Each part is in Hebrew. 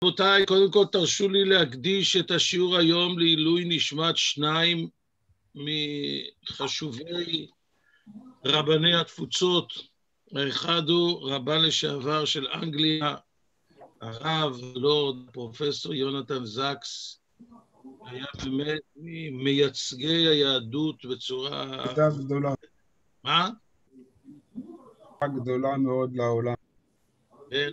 רבותיי, קודם כל תרשו לי להקדיש את השיעור היום לעילוי נשמת שניים מחשובי רבני התפוצות. האחד הוא רבן לשעבר של אנגליה, הרב לורד פרופסור יונתן זקס, היה באמת ממייצגי היהדות בצורה... תודה גדולה. מה? גדולה מאוד לעולם. כן.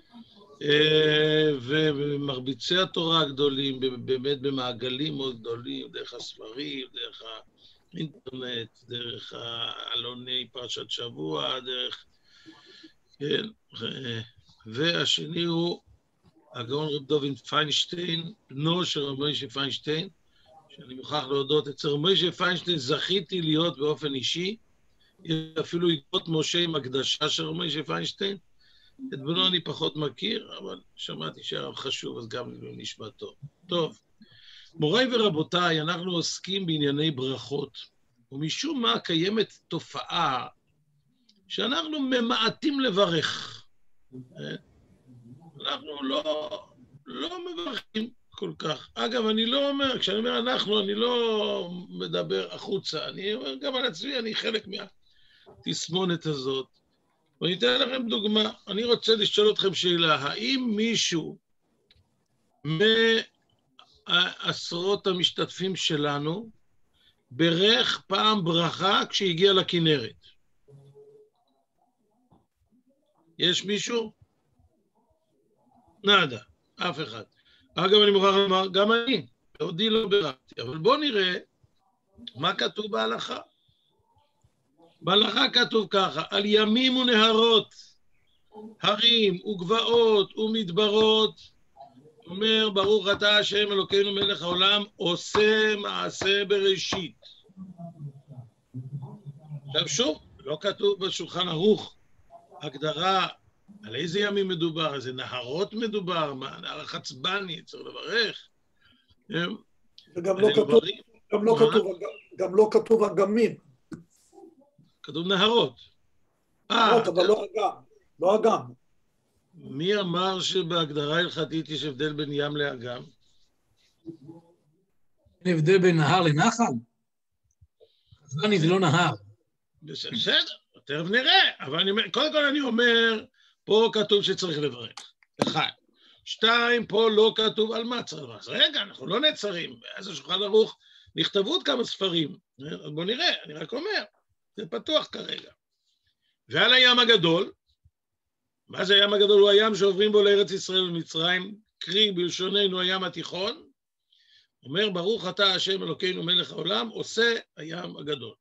ומרביצי התורה הגדולים, באמת במעגלים מאוד גדולים, דרך הספרים, דרך האינטרנט, דרך העלוני פרשת שבוע, דרך... כן. והשני הוא הגאון רב דוד פיינשטיין, בנו של רב משה פיינשטיין, שאני מוכרח להודות, אצל רב משה פיינשטיין זכיתי להיות באופן אישי, אפילו יגות משה עם הקדשה של רב משה פיינשטיין, את בנו אני פחות מכיר, אבל שמעתי שהרב חשוב, אז גם נשמע טוב. טוב, מוריי ורבותיי, אנחנו עוסקים בענייני ברכות, ומשום מה קיימת תופעה שאנחנו ממעטים לברך. אנחנו לא מברכים כל כך. אגב, אני לא אומר, כשאני אומר אנחנו, אני לא מדבר החוצה, אני אומר גם על עצמי, אני חלק מהתסמונת הזאת. ואני אתן לכם דוגמה, אני רוצה לשאול אתכם שאלה, האם מישהו מעשרות המשתתפים שלנו ברך פעם ברכה כשהגיע לכנרת? יש מישהו? נדה, אף אחד. אגב, אני מוכרח לומר, גם אני, עודי לא ברכתי, אבל בואו נראה מה כתוב בהלכה. בהלכה כתוב ככה, על ימים ונהרות, הרים וגבעות ומדברות, אומר ברוך אתה השם אלוקינו מלך העולם, עושה מעשה בראשית. עכשיו שוב, לא כתוב בשולחן ערוך הגדרה על איזה ימים מדובר, איזה נהרות מדובר, מה, נהר החצבני, צריך לברך. וגם לא כתוב אגמים. כתוב נהרות. אבל לא אגם. מי אמר שבהגדרה הלכתית יש הבדל בין ים לאגם? אין הבדל בין נהר לנחל? חצבני זה לא נהר. בסדר, תכף נראה. אבל קודם כל אני אומר, פה כתוב שצריך לברך. אחד. שתיים, פה לא כתוב על מה צריך לברך. רגע, אנחנו לא נעצרים. אז השולחן ערוך נכתבו עוד כמה ספרים. אז בואו נראה, אני רק אומר. זה פתוח כרגע. ועל הים הגדול, מה זה הים הגדול? הוא הים שעוברים בו לארץ ישראל ומצרים, קרי בלשוננו הים התיכון, אומר ברוך אתה השם אלוקינו מלך העולם, עושה הים הגדול.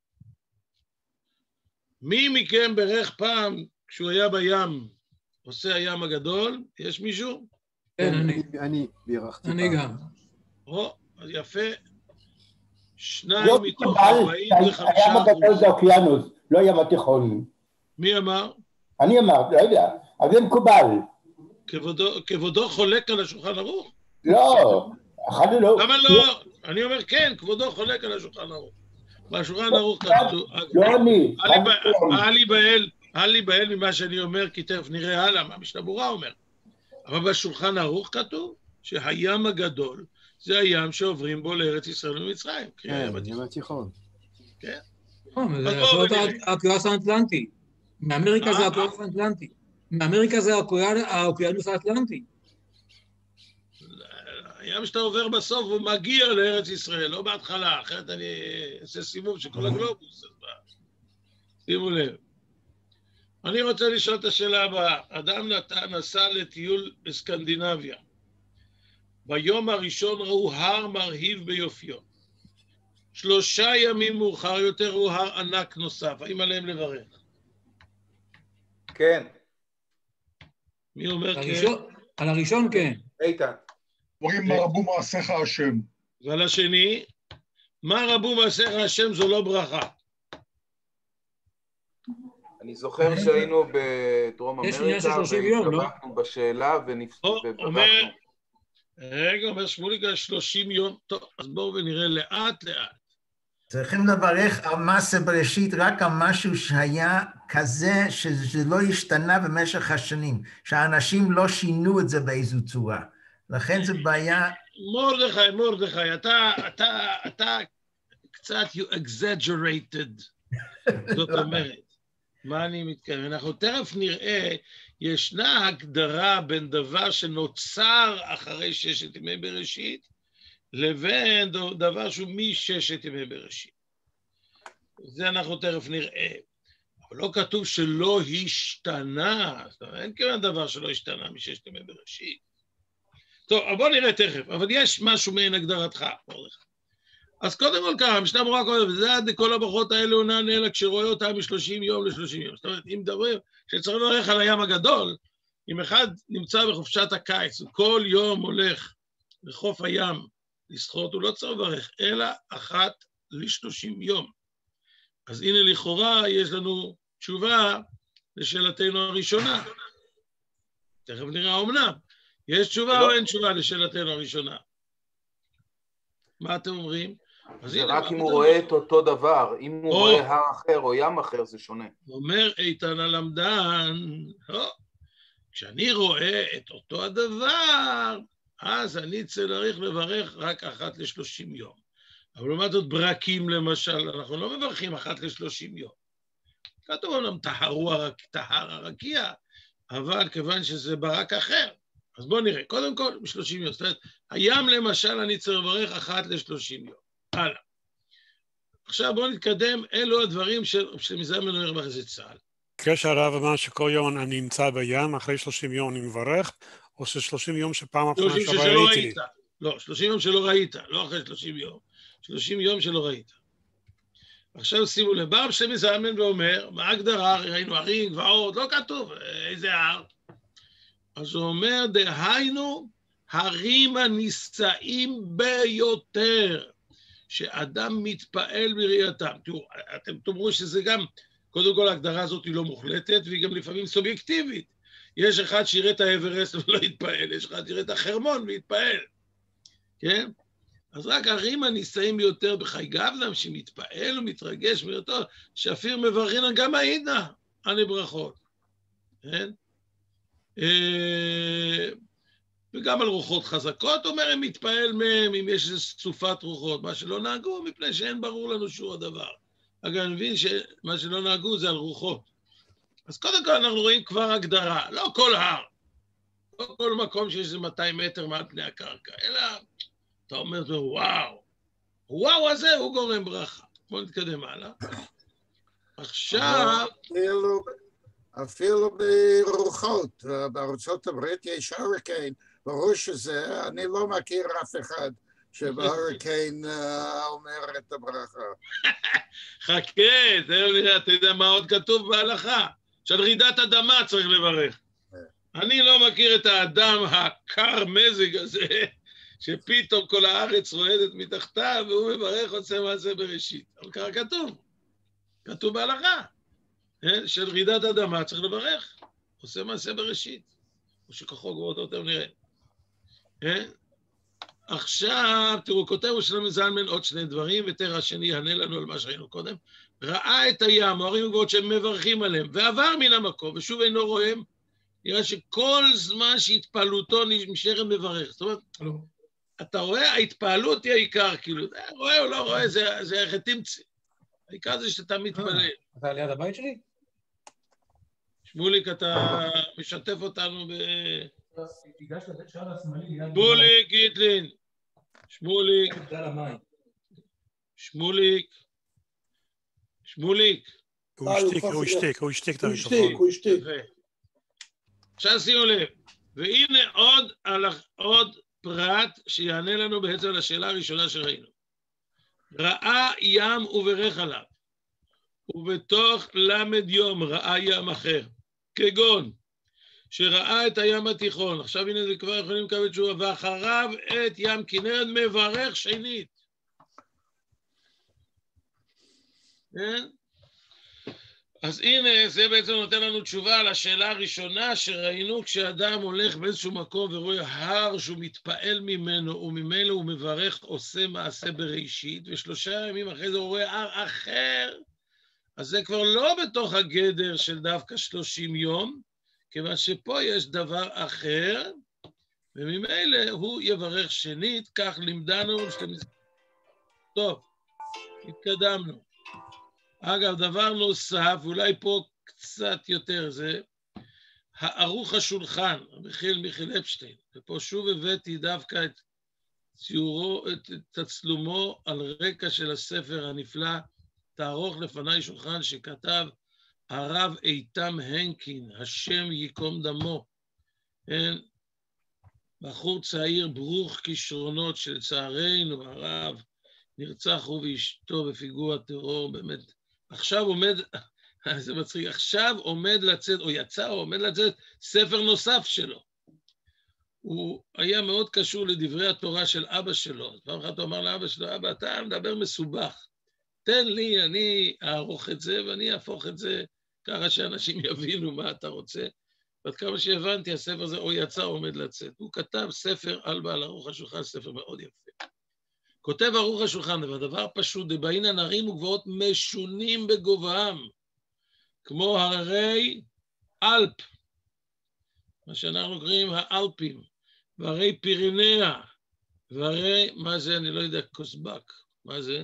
מי מכם ברך פעם כשהוא היה בים, עושה הים הגדול? יש מישהו? כן, אני בירכתי פעם. אני גם. אז יפה. שניים מתוך 45%. הים הגדול זה אוקיינוס, לא ים התיכון. מי אמר? אני אמר, לא יודע, אבל זה מקובל. כבודו חולק על השולחן ערוך? לא, אחד לא. למה לא? אני אומר כן, כבודו חולק על השולחן ערוך. בשולחן ערוך כתוב... לא אני. אל להיבהל ממה שאני אומר, כי תכף נראה הלאה, מה משנה ברורה אומר. אבל בשולחן ערוך כתוב שהים הגדול זה הים שעוברים בו לארץ ישראל ומצרים. כן, ים התיכון. כן. זה יכול להיות האוקיינוס האטלנטי. מאמריקה זה האוקיינוס האטלנטי. מאמריקה זה האוקיינוס האטלנטי. הים שאתה עובר בסוף הוא מגיע לארץ ישראל, לא בהתחלה, אחרת אני אעשה סיבוב של כל הגלובוס. שימו לב. אני רוצה לשאול את השאלה הבאה. אדם נסע לטיול בסקנדינביה. ביום הראשון ראו הר מרהיב ביופיו. 3 ימים מאוחר יותר הוא הר ענק נוסף. האם עליהם לברך? כן. מי אומר כן? על הראשון כן. איתן. אומרים מה רבו מעשיך השם. ועל השני, מה רבו מעשיך השם זו לא ברכה. אני זוכר שהיינו בדרום אמריקה, והתלבטנו בשאלה וברכנו. רגע, אומר שמוליק, 30 יום. טוב, אז בואו ונראה לאט לאט. צריכים לברך על מעשה בראשית רק על משהו שהיה כזה שזה לא השתנה במשך השנים, שהאנשים לא שינו את זה באיזו צורה. לכן זו בעיה... מרדכי, אתה קצת you exaggerated, זאת אומרת. מה אני מתכוון? אנחנו תכף נראה, ישנה הגדרה בין דבר שנוצר אחרי 6 ימי בראשית, לבין דבר שהוא מ6 ימי בראשית. זה אנחנו תכף נראה. אבל לא כתוב שלא השתנה, זאת אומרת, אין כמובן דבר שלא השתנה מ6 ימי בראשית. טוב, בוא נראה תכף, אבל יש משהו מעין הגדרתך, מרדכי. אז קודם כל ככה, משנה ברורה קודם, וזה עד כל הברכות האלה הוא נענה לה כשרואה אותה מ30 יום ל30 יום. זאת אומרת, אם מדברים שצריך לברך על הים הגדול, אם אחד נמצא בחופשת הקיץ, וכל יום הולך לחוף הים לשחות, הוא לא צריך לברך, אלא אחת ל30 יום. אז הנה לכאורה יש לנו תשובה לשאלתנו הראשונה. תכף נראה אומנם. יש תשובה או אין תשובה לשאלתנו הראשונה? מה אתם אומרים? זה רק אם הוא רואה את אותו דבר, אם הוא רואה הר אחר או ים אחר זה שונה. אומר איתן הלמדן, כשאני רואה את אותו הדבר, אז אני צריך לברך רק אחת ל30 יום. אבל לעומת זאת ברקים למשל, אנחנו לא מברכים אחת ל30 יום. כתוב אומנם טהר הרקיע, אבל כיוון שזה ברק אחר, אז בואו נראה, קודם כל ב30 יום, זאת אומרת, הים למשל אני צריך לברך אחת ל30 יום. הלאה. עכשיו בואו נתקדם, אלו הדברים שמזמן אומר בחסד צה"ל. כשהרב אמר שכל יום אני נמצא בים, אחרי 30 יום אני מברך, או ש30 יום שפעם אחרונה שלא ראיתי. לא, 30 יום שלא ראית, לא אחרי 30 יום. 30 יום שלא ראית. עכשיו שימו לב, בא שמזמן ואומר, מה הגדרה, ראינו ערים, גבעות, לא כתוב, איזה הר. אז הוא אומר, דהיינו, הרים הנישאים ביותר, שאדם מתפעל בראייתם. תראו, אתם תאמרו שזה גם, קודם כל ההגדרה הזאת היא לא מוחלטת, והיא גם לפעמים סובייקטיבית. יש אחד שיראה את האברסט ולא יתפעל, יש אחד שיראה את החרמון ויתפעל. כן? אז רק הרים הנישאים ביותר בחי גבלם, שמתפעל ומתרגש ביותר, שאפילו מברכין גם העידה, עלי ברכות. כן? וגם על רוחות חזקות, אומר, הם מתפעל מהם, אם יש איזו סופת רוחות, מה שלא נהגו, מפני שאין ברור לנו שום הדבר. אגב, אני מבין שמה שלא נהגו זה על רוחות. אז קודם כל אנחנו רואים כבר הגדרה, לא כל הר, לא כל מקום שיש איזה 200 מטר מעל פני הקרקע, אלא אתה אומר, וואו, וואו הזה הוא גורם ברכה. בואו נתקדם הלאה. עכשיו... אפילו ברוחות, בארצות הברית יש הוריקן, ברור שזה, אני לא מכיר אף אחד שבהוריקן אומר את הברכה. חכה, אתה יודע מה עוד כתוב בהלכה? שעל רעידת אדמה צריך לברך. אני לא מכיר את האדם הקר מזג הזה, שפתאום כל הארץ רועדת מתחתיו, והוא מברך עושה מעשה בראשית. אבל ככה כתוב, כתוב בהלכה. של רעידת אדמה צריך לברך, עושה מעשה בראשית, או שכחו גבוהות יותר נראה. עכשיו, תראו, כותב ושלם זלמן עוד שני דברים, ותראה השני יענה לנו על מה שראינו קודם. ראה את הים, ההרים וגבוהות שהם מברכים עליהם, ועבר מן המקום, ושוב אינו רואים, נראה שכל זמן שהתפעלותו נמשכת מברך. זאת אומרת, אתה רואה, ההתפעלות היא העיקר, כאילו, רואה או לא רואה, זה איך תמצא. העיקר זה שאתה מתפלל. אתה ליד הבית שלי? שמוליק, אתה משתף אותנו ב... תיגש לשער השמאלי ליד... שמוליק, גיטלין. שמוליק. שמוליק. הוא השתיק את המיקרופון. הוא השתיק. עכשיו שימו לב. והנה עוד פרט שיענה לנו בעצם לשאלה הראשונה שראינו. ראה ים וברך עליו. ובתוך למד יום ראה ים אחר, כגון שראה את הים התיכון, עכשיו הנה זה כבר יכולים לקבל תשובה, ואחריו את ים כנרת מברך שנית. כן? אז הנה זה בעצם נותן לנו תשובה על השאלה הראשונה שראינו, כשאדם הולך באיזשהו מקום ורואה הר שהוא מתפעל ממנו, וממילא הוא מברך עושה מעשה בראשית, ו3 ימים אחרי זה הוא רואה הר אחר, אז זה כבר לא בתוך הגדר של דווקא 30 יום, כיוון שפה יש דבר אחר, וממילא הוא יברך שנית, כך לימדנו. טוב, התקדמנו. אגב, דבר נוסף, אולי פה קצת יותר זה, הערוך השולחן, מיכאל אפשטיין, ופה שוב הבאתי דווקא את ציורו, את תצלומו על רקע של הספר הנפלא, תערוך לפני שולחן, שכתב הרב איתם הנקין, השם ייקום דמו, בחור צעיר ברוך כישרונות שלצערנו הרב נרצח הוא ואשתו בפיגוע טרור, באמת, עכשיו עומד, זה מצחיק, עכשיו עומד לצאת, או יצא, או עומד לצאת ספר נוסף שלו. הוא היה מאוד קשור לדברי התורה של אבא שלו. פעם אחת הוא אמר לאבא שלו, אבא, אתה מדבר מסובך. תן לי, אני אערוך את זה, ואני אהפוך את זה ככה שאנשים יבינו מה אתה רוצה. ועד כמה שהבנתי, הספר הזה או יצא או עומד לצאת. הוא כתב ספר על בעל ערוך השולחן, ספר מאוד יפה. כותב ערוך השולחן, והדבר פשוט, דבעין הנערים וגבעות משונים בגובהם, כמו הרי אלפ, מה שאנחנו קוראים האלפים, והרי פירינאה, והרי, מה זה, אני לא יודע, קוסבק, מה זה?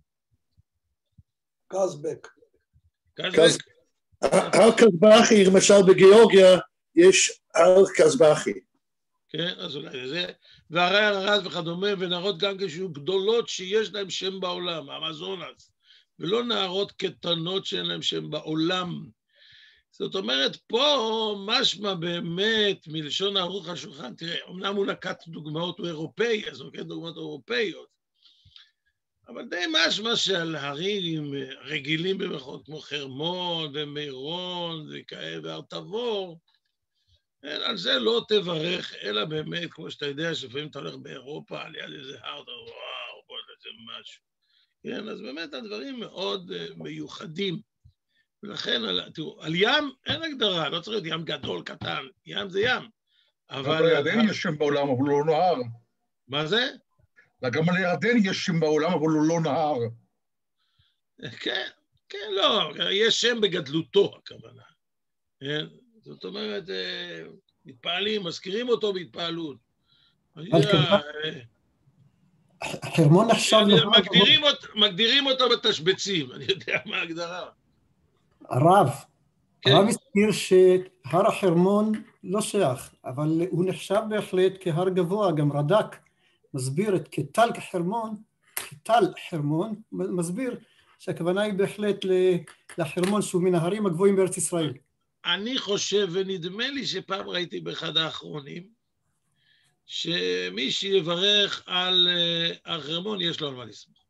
קסבק. קסבק? הר קסבחי, למשל בגיאורגיה, יש הר קסבחי. כן, אז אולי זה, והרי הרז וכדומה, ונערות גם כשהיו גדולות שיש להם שם בעולם, המזונס, ולא נערות קטנות שאין להם שם בעולם. זאת אומרת, פה משמע באמת מלשון ערוך השולחן, תראה, אמנם הוא נקט דוגמאות אירופאי, אז הוא נקט דוגמאות אירופאיות, אבל די משמע שעל הרים רגילים במחאות, כמו חרמון ומירון וכאלה, והר תבור, על זה לא תברך, אלא באמת, כמו שאתה יודע, שלפעמים אתה הולך באירופה, על יד איזה הר, וואו, בוא נעשה משהו. כן, אז באמת הדברים מאוד מיוחדים. ולכן, תראו, על ים אין הגדרה, לא צריך להיות ים גדול, קטן, ים זה ים. אבל לירדן יש שם בעולם, אבל הוא לא נהר. מה זה? גם לירדן יש שם בעולם, אבל הוא לא נהר. כן, כן, לא, יש שם בגדלותו, הכוונה. זאת אומרת, מתפעלים, מזכירים אותו בהתפעלות. חרמון נחשב... מגדירים אותו בתשבצים, אני יודע מה ההגדרה. הרב הזכיר שהר החרמון לא שייך, אבל הוא נחשב בהחלט כהר גבוה, גם רד"ק מסביר את כתל חרמון, מסביר שהכוונה היא בהחלט לחרמון שהוא מן ההרים הגבוהים בארץ ישראל. אני חושב, ונדמה לי שפעם ראיתי באחד האחרונים, שמי שיברך על החרמון יש לו על מה לסמוך.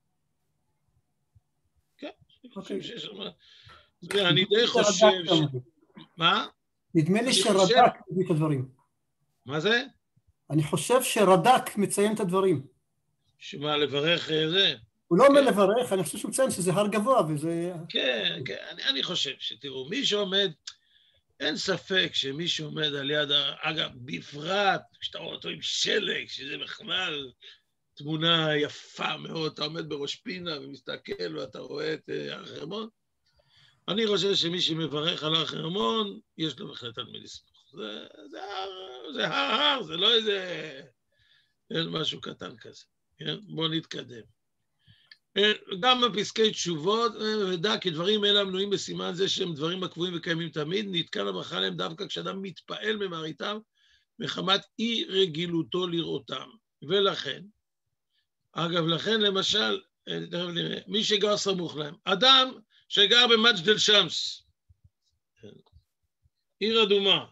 כן, אני חושב שיש על מה... אני די חושב מה? נדמה לי שרד"ק מביא את הדברים. מה זה? אני חושב שרד"ק מציין את הדברים. שמה, לברך זה? הוא לא אומר לברך, אני חושב שהוא מציין שזה הר גבוה וזה... כן, כן, אני חושב שתראו, מי שעומד, אין ספק שמי שעומד על יד, אגב, בפרט, כשאתה רואה אותו עם שלג, שזה בכלל תמונה יפה מאוד, אתה עומד בראש פינה ומסתכל ואתה רואה את הר חרמון, אני חושב שמי שמברך על הר חרמון, יש לו בהחלט על מי לסמוך. זה הר, זה לא איזה משהו קטן כזה. כן? בואו נתקדם. גם בפסקי תשובות, ודע כי דברים אלה המנויים בסימן זה שהם דברים הקבועים וקיימים תמיד, נתקן הברכה להם דווקא כשאדם מתפעל ממראיתם, מחמת אי רגילותו לראותם. ולכן, אגב, לכן למשל, מי שגר סמוך להם, אדם שגר במג'דל שמס, עיר אדומה,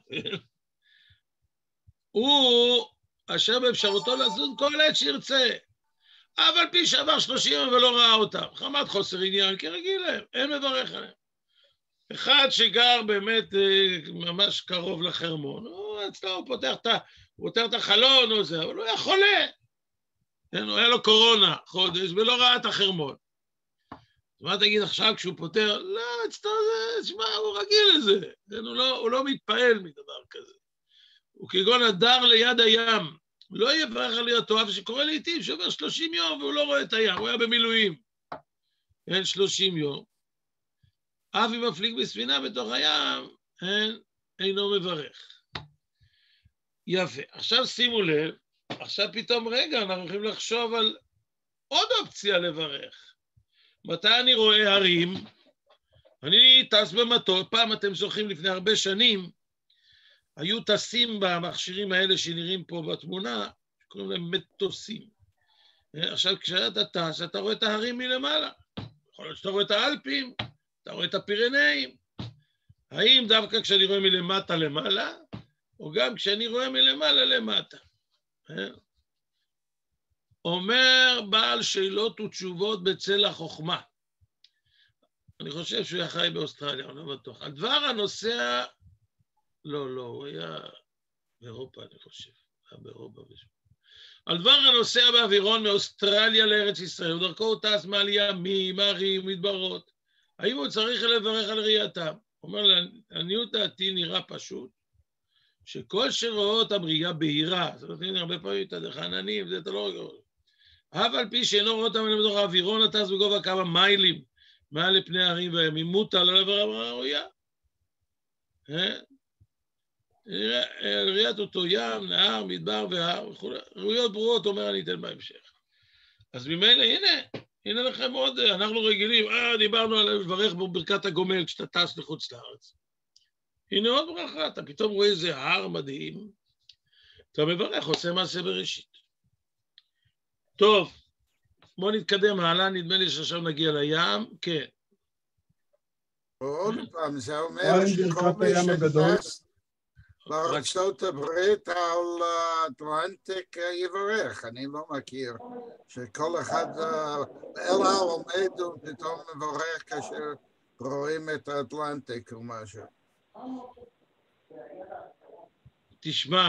הוא אשר באפשרותו לזוז כל עת שירצה, אבל פי שעבר 30 ולא ראה אותם, חמת חוסר עניין, כרגיל להם, אין מברך עליהם. אחד שגר באמת ממש קרוב לחרמון, הוא פותח את החלון או זה, אבל הוא היה חולה, הוא היה לו קורונה חודש ולא ראה את החרמון. מה תגיד עכשיו כשהוא פותר? לא, תשמע, הוא רגיל לזה, הוא לא מתפעל מדבר כזה. הוא כגון הדר ליד הים, לא יברך על היותו, אבל שקורא לעתים שעובר 30 יום והוא לא רואה את הים, הוא היה במילואים. אין 30 יום. אף אם מפליג בספינה בתוך הים, אינו מברך. יפה. עכשיו שימו לב, עכשיו פתאום רגע, אנחנו הולכים לחשוב על עוד אופציה לברך. מתי אני רואה הרים? אני טס במטוס, פעם אתם זוכרים לפני הרבה שנים, היו טסים במכשירים האלה שנראים פה בתמונה, קוראים להם מטוסים. עכשיו כשאתה טס, אתה רואה את ההרים מלמעלה. יכול להיות שאתה רואה את האלפים, אתה רואה את הפירנאים. האם דווקא כשאני רואה מלמטה למעלה, או גם כשאני רואה מלמעלה למטה? אומר בעל שאלות ותשובות בצל החוכמה. אני חושב שהוא היה חי באוסטרליה, אני לא בטוח. הדבר הנוסע, לא, הוא היה באירופה, אני חושב. היה באירופה. הדבר הנוסע באווירון מאוסטרליה לארץ ישראל, ודרכו הוא טס מעל ימים, הרים, מדברות. האם הוא צריך לברך על ראייתם? הוא אומר, לעניות דעתי נראה פשוט, שכל שרואה אותם ראייה בהירה, זאת אומרת, הרבה פעמים אתה דרך עננים, זה אתה לא רואה. אף על פי שאינו רואה אותם בתוך האווירון, הטס בגובה כמה מיילים, מעל לפני הערים והימים, מוטל על עבר הראויה. ראיית אותו ים, נהר, מדבר והר, וכו'. ראויות ברורות, אומר אני אתן בהמשך. אז ממילא, הנה לכם עוד, אנחנו רגילים, דיברנו על לברך בברכת הגומל כשאתה טס לחוץ לארץ. הנה עוד ברכה, אתה פתאום רואה איזה הר מדהים, אתה מברך, עושה מעשה בראשית. טוב, בואו נתקדם הלאה, נדמה לי שעכשיו נגיע לים, כן. עוד פעם, זה אומר שכל מי שנכנס לארצות הברית על האטלנטיק יברך, אני לא מכיר, שכל אחד אל העומד ופתאום מברך כאשר רואים את האטלנטיק או משהו. תשמע,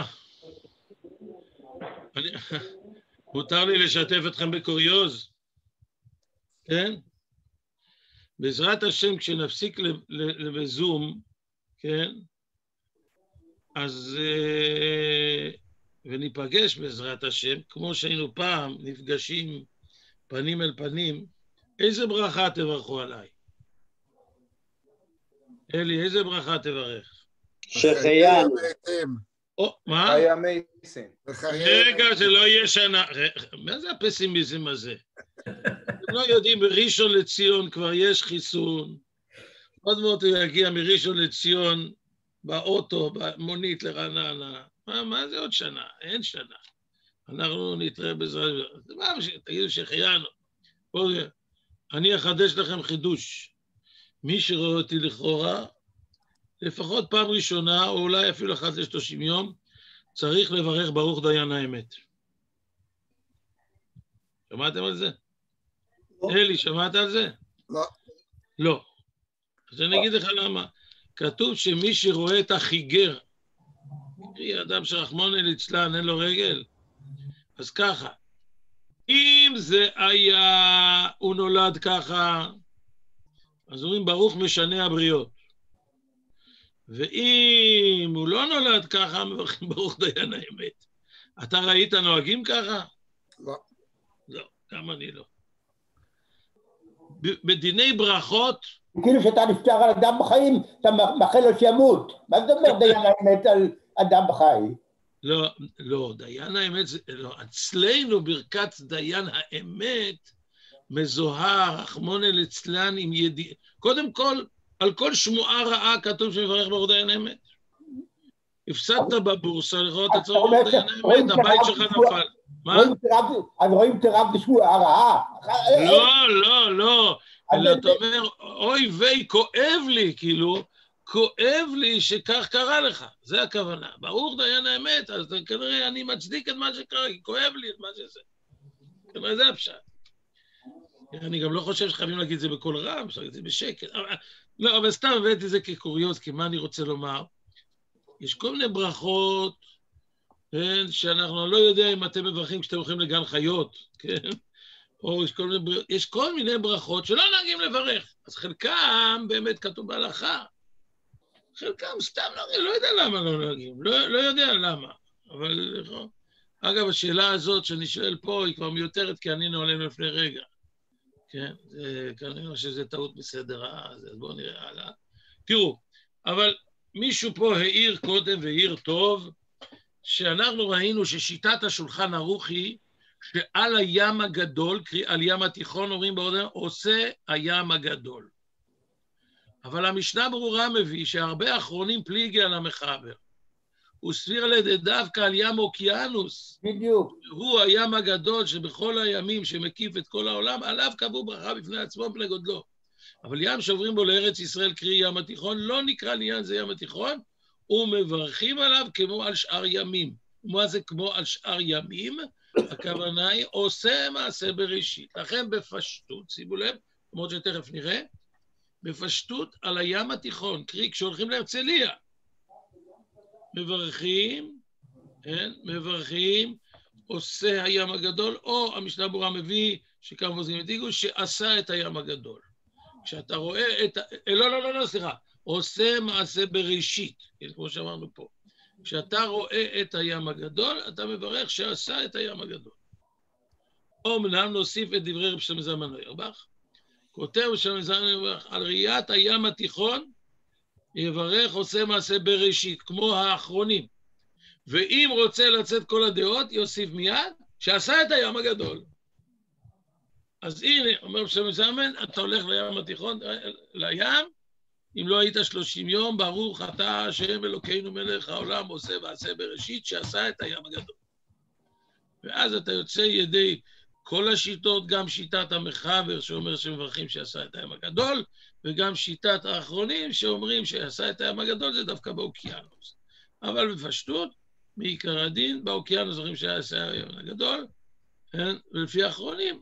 מותר לי לשתף אתכם בקוריוז, כן? בעזרת השם, כשנפסיק בזום, כן? אז, וניפגש בעזרת השם, כמו שהיינו פעם, נפגשים פנים אל פנים, איזה ברכה תברכו עליי? אלי, איזה ברכה תברך? שחיינו. מה? חיי המייסים. רגע, זה לא יהיה שנה. מה זה הפסימיזם הזה? אתם לא יודעים, בראשון לציון כבר יש חיסון. עוד מעט הוא יגיע מראשון לציון באוטו, במונית לרעננה. מה זה עוד שנה? אין שנה. אנחנו נתראה בעזרת... תגידו שחיינו. אני אחדש לכם חידוש. מי שרואה אותי לכאורה, לפחות פעם ראשונה, או אולי אפילו אחת ל-30 יום, צריך לברך ברוך דיין האמת. שמעתם על זה? לא. אלי, שמעת על זה? לא. לא. אז אני אגיד לך למה. כתוב שמי שרואה את החיגר, אדם שרחמנא ליצלן, אין לו רגל, אז ככה, אם זה היה, הוא נולד ככה, אז אומרים ברוך משנה הבריות. ואם הוא לא נולד ככה, מברכים ברוך דיין האמת. אתה ראית נוהגים ככה? לא. לא, גם אני לא. בדיני ברכות... כאילו שאתה נפטר על אדם בחיים, אתה מאחל לו שימות. מה זה אומר דיין האמת על אדם בחיים? לא, דיין האמת, לא, אצלנו ברכת דיין האמת מזוהה, רחמנא ליצלן עם ידיעה. קודם כל, על כל שמועה רעה כתוב שמברך ברוך דיין האמת. הפסדת בבורסה, לראות את הצורך ברוך דיין האמת, הבית שלך נפל. מה? אז רואים תרב בשמועה רעה. לא. אלא אתה אומר, אוי ויי, כואב לי, כאילו, כואב לי שכך קרה לך. זה הכוונה. ברוך דיין האמת, אז כנראה אני מצדיק את מה שקרה, כי כואב לי את מה שזה. כנראה זה הפשט. אני גם לא חושב שחייבים להגיד את זה בקול רם, אפשר להגיד את זה בשקט. לא, אבל סתם הבאתי את זה כקוריוז, כי מה אני רוצה לומר? יש כל מיני ברכות, כן, שאנחנו לא יודע אם אתם מברכים כשאתם הולכים לגן חיות, כן? או יש כל מיני ברכות שלא נהגים לברך. אז חלקם באמת כתוב בהלכה. חלקם סתם לא יודע למה לא נהגים, לא יודע למה. אבל, אגב, השאלה הזאת שאני שואל פה היא כבר מיותרת, כי אני נעלם לפני רגע. כן, כנראה שזה טעות בסדר, אז בואו נראה הלאה. תראו, אבל מישהו פה העיר קודם והעיר טוב, שאנחנו ראינו ששיטת השולחן ערוך היא שעל הים הגדול, קרי על ים התיכון, אומרים בעוד עושה הים הגדול. אבל המשנה ברורה מביא שהרבה אחרונים פליגי על המחבר. הוא סביר לדווקא על ים אוקיינוס. בדיוק. הוא הים הגדול שבכל הימים שמקיף את כל העולם, עליו קבעו ברכה בפני עצמו פני גודלו. אבל ים שעוברים בו לארץ ישראל, קרי ים התיכון, לא נקרא לעניין זה ים התיכון, ומברכים עליו כמו על שאר ימים. ומה זה כמו על שאר ימים? הכוונה היא עושה מעשה בראשית. לכן בפשטות, שימו לב, למרות שתכף נראה, בפשטות על הים התיכון, קרי כשהולכים להרצליה, מברכים, מברכים, עושה הים הגדול, או המשנה ברורה מביא, שכמה מוזגים התיגו, שעשה את הים הגדול. כשאתה רואה את... לא, סליחה, עושה מעשה בראשית, כמו שאמרנו פה. כשאתה רואה את הים הגדול, אתה מברך שעשה את הים הגדול. אומנם נוסיף את דברי רב שלמה זלמן אוירבך, כותב שלמה זלמן אוירבך, על ראיית הים התיכון, יברך עושה מעשה בראשית, כמו האחרונים. ואם רוצה לצאת כל הדעות, יוסיף מיד, שעשה את הים הגדול. אז הנה, אומר שלמה זלמן, אתה הולך לים התיכון, לים, אם לא היית 30 יום, ברוך אתה השם אלוקינו מלך העולם, עושה ועשה בראשית, שעשה את הים הגדול. ואז אתה יוצא ידי כל השיטות, גם שיטת המחבר שאומר שמברכים שעשה את הים הגדול, וגם שיטת האחרונים שאומרים שעשה את הים הגדול, זה דווקא באוקיינוס. אבל בפשטות, מעיקר הדין, באוקיינוס אומרים שעשה הים הגדול, ולפי האחרונים,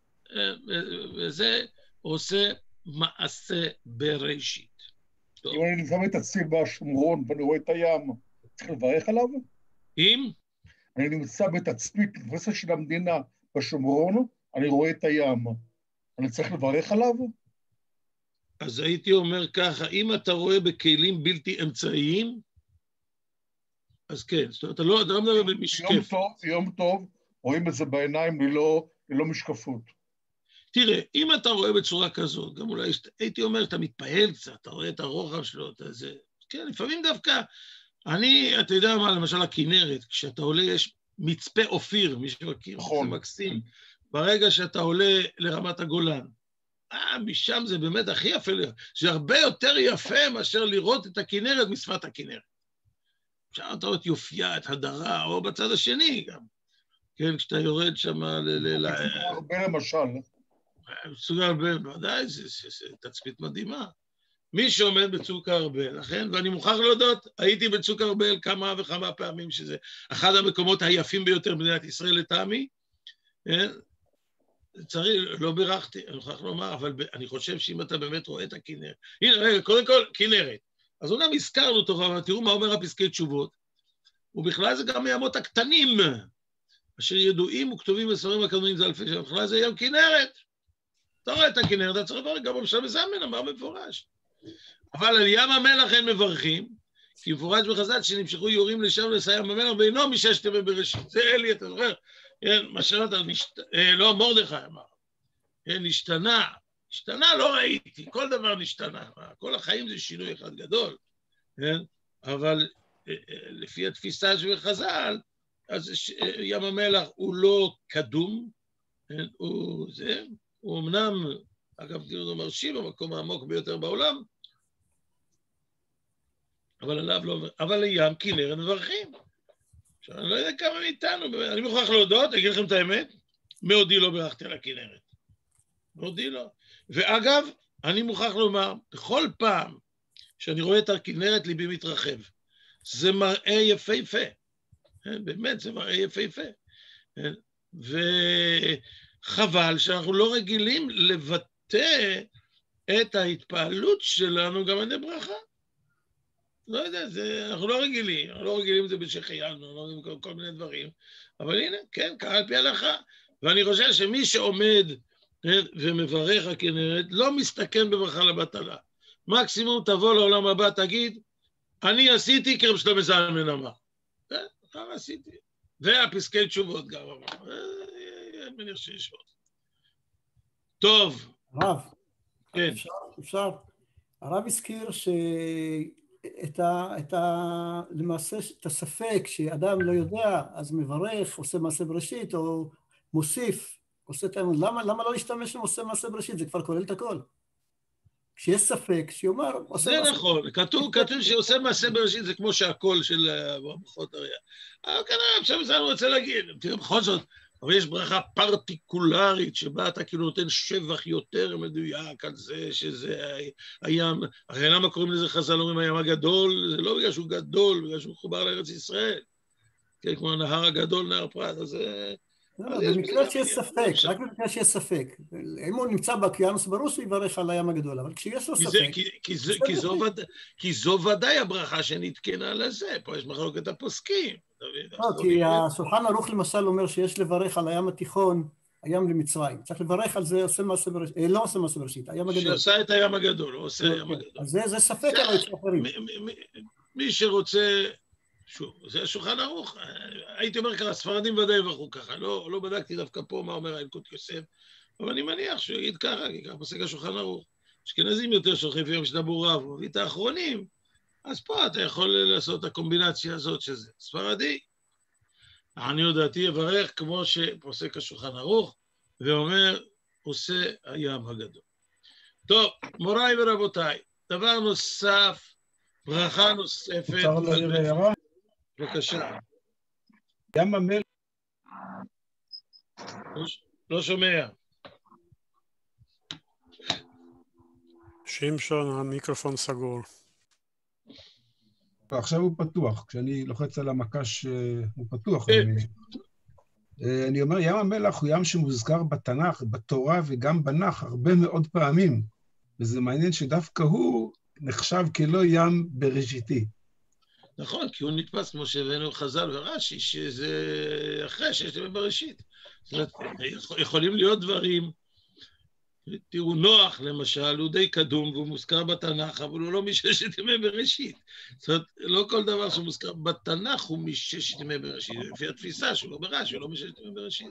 וזה עושה מעשה בראשית. אם אני נמצא את עצמי בשומרון ואני רואה את הים, צריך לברך עליו? אם? אני נמצא בתצפית בפסע של המדינה בשומרון, אני רואה את הים. אני צריך לברך עליו? אז הייתי אומר ככה, אם אתה רואה בכלים בלתי אמצעיים, אז כן, זאת אומרת, אתה לא מדבר במשקף. יום טוב, רואים את זה בעיניים ללא משקפות. תראה, אם אתה רואה בצורה כזאת, גם אולי הייתי אומר, אתה מתפעל קצת, אתה רואה את הרוחב שלו, אתה זה, כן, לפעמים דווקא, אתה יודע מה, למשל הכינרת, כשאתה עולה, יש מצפה אופיר, מי שמכיר, זה מקסים, ברגע שאתה עולה לרמת הגולן, משם זה באמת הכי יפה, זה הרבה יותר יפה מאשר לראות את הכינרת משפת הכינרת. אפשר אתה רואה את יופייה, את הדרה, או בצד השני גם, כן, כשאתה יורד שם הרבה למשל, בצוק הארבל, ודאי, זה תצפית מדהימה. מי שעומד בצוק הארבל, לכן, ואני מוכרח להודות, הייתי בצוק הארבל כמה וכמה פעמים, שזה אחד המקומות היפים ביותר במדינת ישראל לטעמי, לא בירכתי, אני מוכרח לומר, אבל אני חושב שאם אתה באמת רואה את הכינרת, הנה, רגע, קודם כל, כינרת. אז אומנם הזכרנו טוב, אבל תראו מה אומר הפסקי תשובות, ובכלל זה גם הימות הקטנים, אשר ידועים וכתובים בספרים הקדומים זה אלפי שנים, בכלל זה ים כינרת. אתה רואה את הכינרת, אתה צריך לברך, גם שלמה זלמן אמר מפורש. אבל על ים המלח אין מברכים, כי מפורש בחז"ל שנמשכו יורים לשם לסיים המלח, ואינו מששת ימי בראשית. זה אלי, אתה זוכר? מה שאלת, לא, מרדכי אמר. נשתנה, לא ראיתי, כל דבר נשתנה. כל החיים זה שינוי אחד גדול. אבל לפי התפיסה של חז"ל, אז ים המלח הוא לא קדום, הוא אמנם, אגב, דיון מרשים, המקום העמוק ביותר בעולם, אבל עליו לא, אבל לים כינרת מברכים. עכשיו, אני לא יודע כמה מאיתנו, אני מוכרח להודות, אני אגיד לכם את האמת, מעודי לא ברכתי על הכינרת. מעודי לא. ואגב, אני מוכרח לומר, בכל פעם שאני רואה את הכינרת, ליבי מתרחב. זה מראה יפהפה. באמת, זה מראה יפהפה. וחבל שאנחנו לא רגילים לבטא את ההתפעלות שלנו גם על ברכה. לא יודע, אנחנו לא רגילים את זה בשחיינו, לא רגילים כל מיני דברים, אבל הנה, כן, קרה על פי הלכה, ואני חושב שמי שעומד ומברך הכנרת, לא מסתכן בברכה לבטלה. מקסימום תבוא לעולם הבא, תגיד, אני עשיתי כרב שלמה זלמן אמר. כמה עשיתי. והפסקי תשובות גם אמר. אני מניח שיש עוד. טוב. הרב. כן. אפשר. הרב הזכיר למעשה את הספק שאדם לא יודע, אז מברך, עושה מעשה בראשית, או מוסיף, עושה את האמון. למה לא להשתמש עם עושה מעשה בראשית? זה כבר כולל את הכל. כשיש ספק, שיאמר... זה נכון, כתוב שעושה מעשה בראשית, זה כמו שהקול של ברכות הרי"ע. אבל כנראה, עכשיו זה אני רוצה להגיד, בכל זאת, אבל יש ברכה פרטיקולרית, שבה אתה כאילו נותן שבח יותר מדויק על זה, שזה הים, הרי למה קוראים לזה חז"ל אומרים הים הגדול? זה לא בגלל שהוא גדול, בגלל שהוא מחובר לארץ ישראל. כן, כמו הנהר הגדול, נהר פרת, אז זה... במקרה שיש ספק, רק במקרה שיש ספק. אם הוא נמצא באוקיינוס ברור הוא יברך על הים הגדול, אבל כשיש לו ספק... כי זו ודאי הברכה שנתקנה לזה, פה יש מחלוקת הפוסקים. כי השולחן ערוך למשל אומר שיש לברך על הים התיכון, הים למצרים. צריך לברך על זה, עושה מעשה בראשית, לא עושה מעשה בראשית, הים הגדול. שעשה את הים הגדול, הוא עושה הים הגדול. אז זה ספק על האחרים. מי שרוצה... שוב, זה השולחן ערוך, הייתי אומר ככה, ספרדים ודאי יברכו ככה, לא בדקתי דווקא פה מה אומר הילקוט יוסף, אבל אני מניח שהוא יגיד ככה, כי ככה פוסק השולחן ערוך. אשכנזים יותר שולחים לפי יום שדברו רב, מביא את האחרונים, אז פה אתה יכול לעשות את הקומבינציה הזאת שזה ספרדי. אני יודעתי יברך כמו שפוסק השולחן ערוך, ואומר, עושה הים הגדול. טוב, מוריי ורבותיי, דבר נוסף, ברכה נוספת. אפשר להעיר הערה? בבקשה. ים המלח. לא שומע. שמשון, המיקרופון סגור. עכשיו הוא פתוח, כשאני לוחץ על המקש הוא פתוח. אני אומר, ים המלח הוא ים שמוזכר בתנ"ך, בתורה וגם בנח הרבה מאוד פעמים, וזה מעניין שדווקא הוא נחשב כלא ים בראשיתי. נכון, כי הוא נתפס כמו שהבאנו חז"ל ורש"י, שזה אחרי שיש להם בראשית. זאת אומרת, יכולים להיות דברים, תראו, נוח למשל, הוא די קדום והוא מוזכר בתנ"ך, אבל הוא לא מששת ימי בראשית. זאת אומרת, לא כל דבר שמוזכר בתנ"ך הוא מששת ימי בראשית, לפי התפיסה שהוא לא ברש"י, הוא לא מששת ימי בראשית.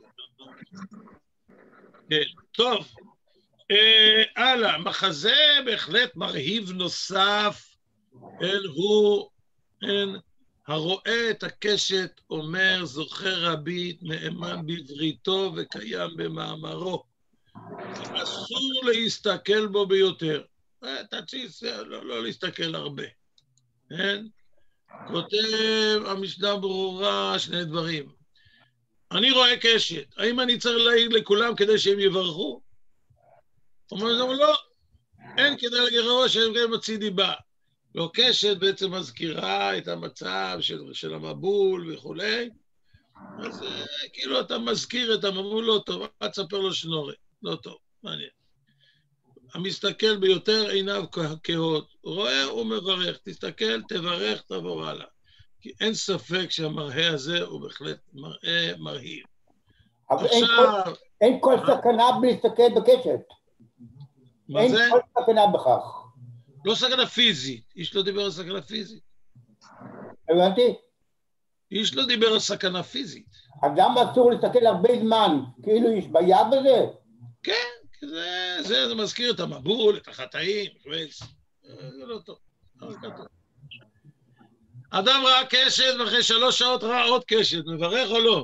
כן, טוב. הלאה, מחזה בהחלט מרהיב נוסף, הוא הרואה את הקשת אומר זוכר רבי נאמן בבריתו וקיים במאמרו. אסור להסתכל בו ביותר. תציץ, לא להסתכל הרבה. כותב המשנה ברורה שני דברים. אני רואה קשת, האם אני צריך להעיד לכולם כדי שהם יברכו? אומר לזה, לא, אין כדי לגרוע שהם גם מציא דיבה. לא, קשת בעצם מזכירה את המצב של המבול וכולי, אז כאילו אתה מזכיר את המבול לא טוב, אל תספר לו שנורת, לא טוב, מעניין. המסתכל ביותר עיניו כהות, רואה ומברך, תסתכל, תברך, תעבור הלאה. כי אין ספק שהמראה הזה הוא בהחלט מראה מרהיב. אבל אין כל סכנה בלהסתכל בקשת. מה זה? אין כל סכנה בכך. לא סכנה פיזית, איש לא דיבר על סכנה פיזית. הבנתי? איש לא דיבר על סכנה פיזית. אז למה אסור להסתכל הרבה זמן? כאילו יש בעיה בזה? כן, זה מזכיר את המבול, את החטאים, זה לא טוב. אדם ראה קשת ואחרי 3 שעות ראה עוד קשת, מברך או לא?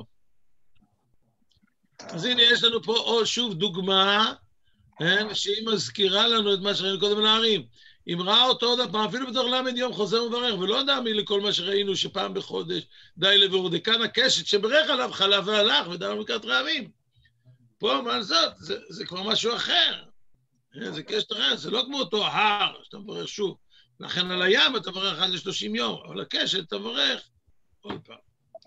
אז הנה יש לנו פה שוב דוגמה, שהיא מזכירה לנו את מה שראינו קודם להרים. אם ראה אותו עוד פעם, אפילו בתוך למד יום חוזר וברך, ולא דאמי לכל מה שראינו שפעם בחודש די לבירור, דכאן הקשת שברך עליו חלב והלך ודאמנו לקראת רעמים. פה, מה זאת? זה כבר משהו אחר. זה קשת אחר, זה לא כמו אותו הר שאתה מברך שוב. לכן על הים אתה מברך עד ל-30 יום, אבל הקשת אתה מברך עוד פעם.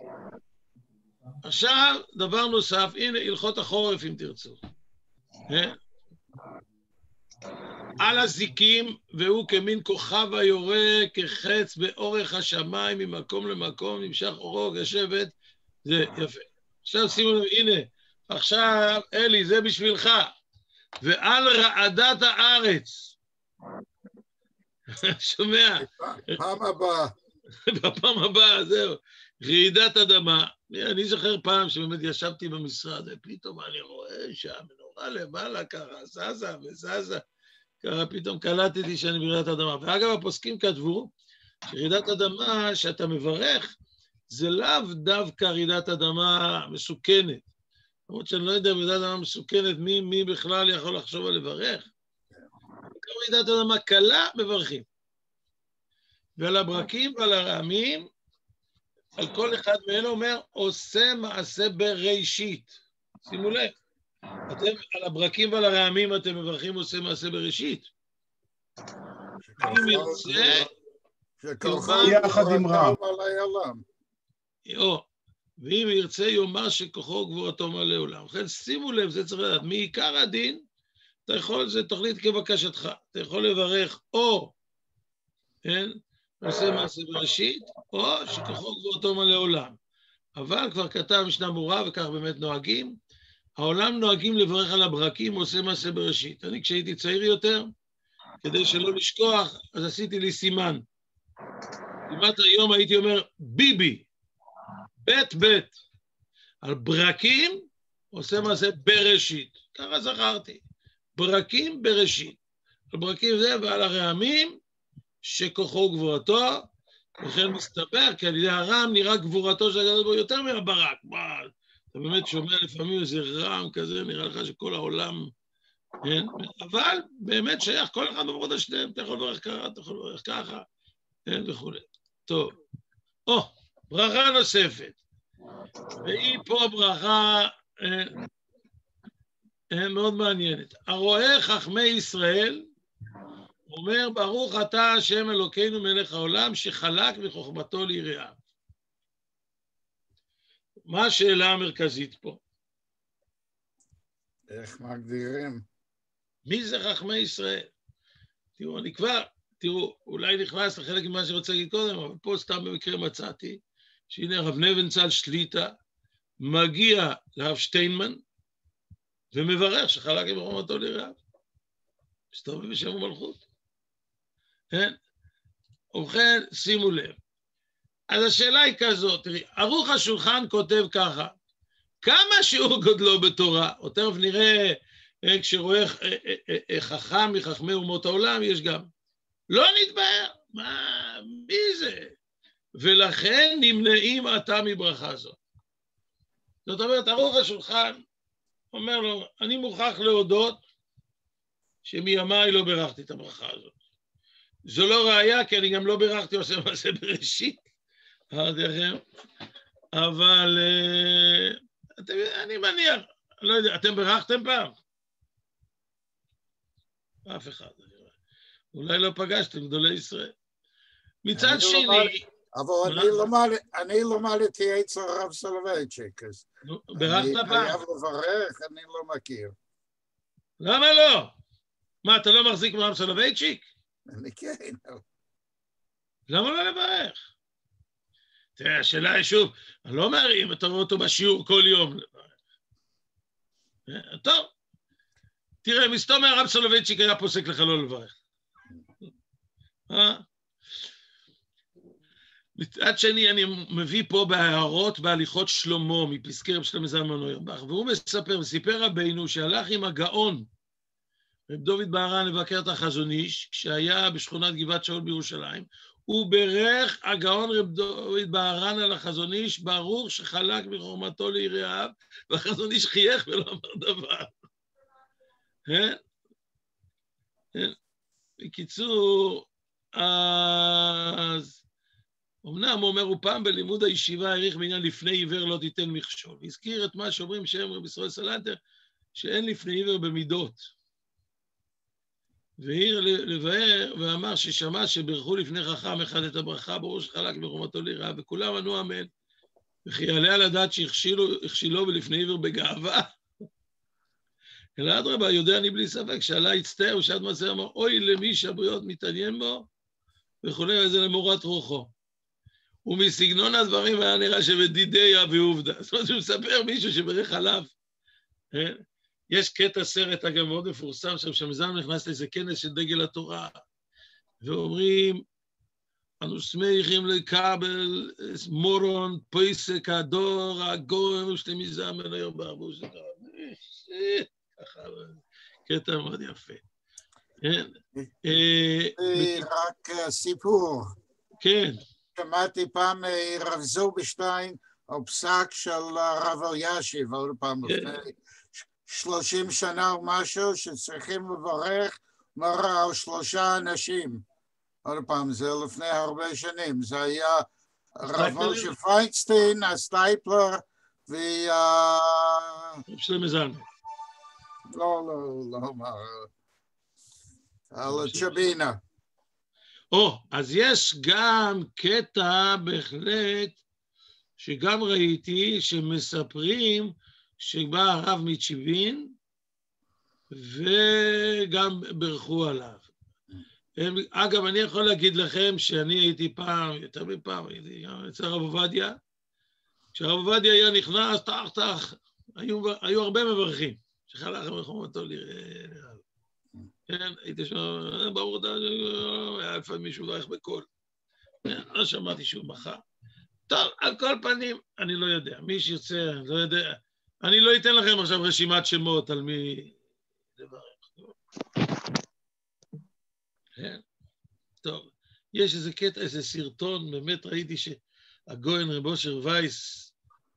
עכשיו, דבר נוסף, הנה הלכות החורף אם תרצו. על הזיקים, והוא כמין כוכב היורה, כחץ באורך השמיים, ממקום למקום, נמשך אורו כשבט, זה יפה. עכשיו שימו לב, הנה, עכשיו, אלי, זה בשבילך. ועל רעדת הארץ. שומע? פעם הבאה. בפעם הבאה, זהו. רעידת אדמה. אני זוכר פעם שבאמת ישבתי במשרד, ופתאום אני רואה שהמנורה למעלה ככה, זזה וזזה. ככה פתאום קלטתי שאני ברעידת אדמה. ואגב, הפוסקים כתבו רעידת אדמה שאתה מברך, זה לאו דווקא רעידת אדמה מסוכנת. למרות שאני לא יודע רעידת אדמה מסוכנת, מי בכלל יכול לחשוב על לברך. גם רעידת אדמה קלה, מברכים. ועל הברקים ועל הרעמים, על כל אחד מאלה אומר, עושה מעשה בראשית. שימו לב, אתם על הברקים ועל הרעמים אתם מברכים עושה מעשה בראשית. אם ירצה, יחד עם רעם. ואם ירצה יאמר שכוחו גבורתו מלא עולם. לכן שימו לב, זה צריך לדעת, מעיקר הדין, אתה יכול, זה תוכנית כבקשתך, אתה יכול לברך או, כן, עושה מעשה בראשית, או שכוחו גבורתו מלא עולם. אבל כבר כתב משנה ברורה, וכך באמת נוהגים, העולם נוהגים לברך על הברקים, עושה מעשה בראשית. אני כשהייתי צעיר יותר, כדי שלא לשכוח, אז עשיתי לי סימן. כמעט היום הייתי אומר, ביבי, בית, על ברקים, עושה מעשה בראשית. ככה זכרתי. ברקים בראשית. על ברקים זה ועל הרעמים, שכוחו גבורתו, וכן מסתבר, כי על ידי הרעם נראה גבורתו של הגדול בו יותר מהברק. אתה באמת שומע לפעמים איזה רעם כזה, נראה לך שכל העולם, כן? אבל באמת שייך כל אחד בברות השניהם, אתה יכול לברך ככה, אתה יכול לברך ככה, כן, וכו'. טוב. ברכה נוספת. והיא פה ברכה מאוד מעניינת. הרואה חכמי ישראל, אומר, ברוך אתה השם אלוקינו מלך העולם, שחלק מחוכמתו ליראיו. מה השאלה המרכזית פה? איך מגדירים? מי זה חכמי ישראל? תראו, אולי נכנס לחלק ממה שרוצה להגיד קודם, אבל פה סתם במקרה מצאתי, שהנה הרב נבנצל שליטה, מגיע לרב שטיינמן, ומברך שחלק מחוכמתו ליראיו. מסתובב בשם ומלכות. כן? ובכן, שימו לב. אז השאלה היא כזאת, תראי, ערוך השולחן כותב ככה, כמה שיעור גודלו בתורה, או תכף נראה, כשרואה חכם מחכמי אומות העולם, יש גם, לא נתבהר, מי זה? ולכן נמנעים עתה מברכה זאת. זאת אומרת, ערוך השולחן אומר לו, אני מוכרח להודות שמימיי לא ברכתי את הברכה הזאת. זו לא ראיה, כי אני גם לא ברכתי עושה מעשה בראשית. אבל אני מניח, לא יודע, אתם ברכתם פעם? אף אחד. אולי לא פגשתם גדולי ישראל. מצד שני... אבל אני לא מעליתי אצל הרב סולובייצ'יק, אז ברכת פעם? אני חייב לברך, אני לא מכיר. למה לא? מה, אתה לא מחזיק מהרב סולובייצ'יק? אני כן. למה לא לברך? תראה, השאלה היא שוב, אני לא אומר אם אתה רואה אותו בשיעור כל יום. טוב, תראה, מסתום הרב סולובייצ'יק היה פוסק לך לא לברך. מצד שני, אני מביא פה בהערות בהליכות שלמה, מפסקי רב שלמה זלמן אוירבך, והוא וסיפר רבינו שהלך עם הגאון, רב דוד בהרן לבקר את החזון איש, כשהיה בשכונת גבעת שאול בירושלים, הוא ברך הגאון רב דוד בהרן על החזון איש, ברוך שחלק מחוכמתו ליראיו, והחזון איש חייך ולא אמר דבר. בקיצור, אז אמנם אומר הוא פעם בלימוד הישיבה העריך בעניין לפני עיוור לא תיתן מכשול. הזכיר את מה שאומרים שם רב ישראל סלנטר, שאין לפני עיוור במידות. והעיר לבאר ואמר ששמע שברכו לפני חכם אחד את הברכה ברוך שחלק מחוכמתו ליראיו, וכולם ענו אמן, וכי יעלה על הדעת שהכשילו ולפני עיוור בגאווה. אלא אדרבה, יודע אני בלי ספק, שעלה הצטער ושעת מעשה אמר, אוי למי שהבריות מתעניין בו, וכולי, וזה למורת רוחו. ומסגנון הדברים היה נראה שבדידיה ועובדה. זאת אומרת, הוא מספר מישהו שברך עליו. יש קטע סרט, אגב, מאוד מפורסם, שמזמן נכנס לאיזה כנס של דגל התורה, ואומרים, אנו שמחים לקבל מורון, פויסק, הדור, הגורם, ושתי מזמן היום בערבו שלך. ככה, קטע מאוד יפה. רק סיפור. כן. שמעתי פעם רב זובשטיין, או פסק של רב אלישיב, עוד פעם לפני 30 שנה או משהו, שצריכים לברך על 3 אנשים. עוד פעם, זה לפני הרבה שנים, זה היה רב משה פיינשטיין, הסטייפלר, שלמה זלמן. לא, על צ'בינה. אז יש גם קטע בהחלט, שגם ראיתי, שמספרים שבא הרב מצ'יבין, וגם ברכו עליו. אגב, אני יכול להגיד לכם שאני הייתי פעם, יותר מפעם, הייתי אצל הרב עובדיה. כשהרב עובדיה היה נכנס, תח, היו הרבה מברכים, שחלך מלחמתו לרב. כן, הייתי שם, ברור, היה לפעמים מישהו ברך בקול. לא שמעתי שהוא מחה. טוב, על כל פנים, אני לא יודע. מי שירצה, אני לא יודע. אני לא אתן לכם עכשיו רשימת שמות על מי לברך. כן? טוב, יש איזה קטע, איזה סרטון, באמת ראיתי שהגויין רב אושר וייס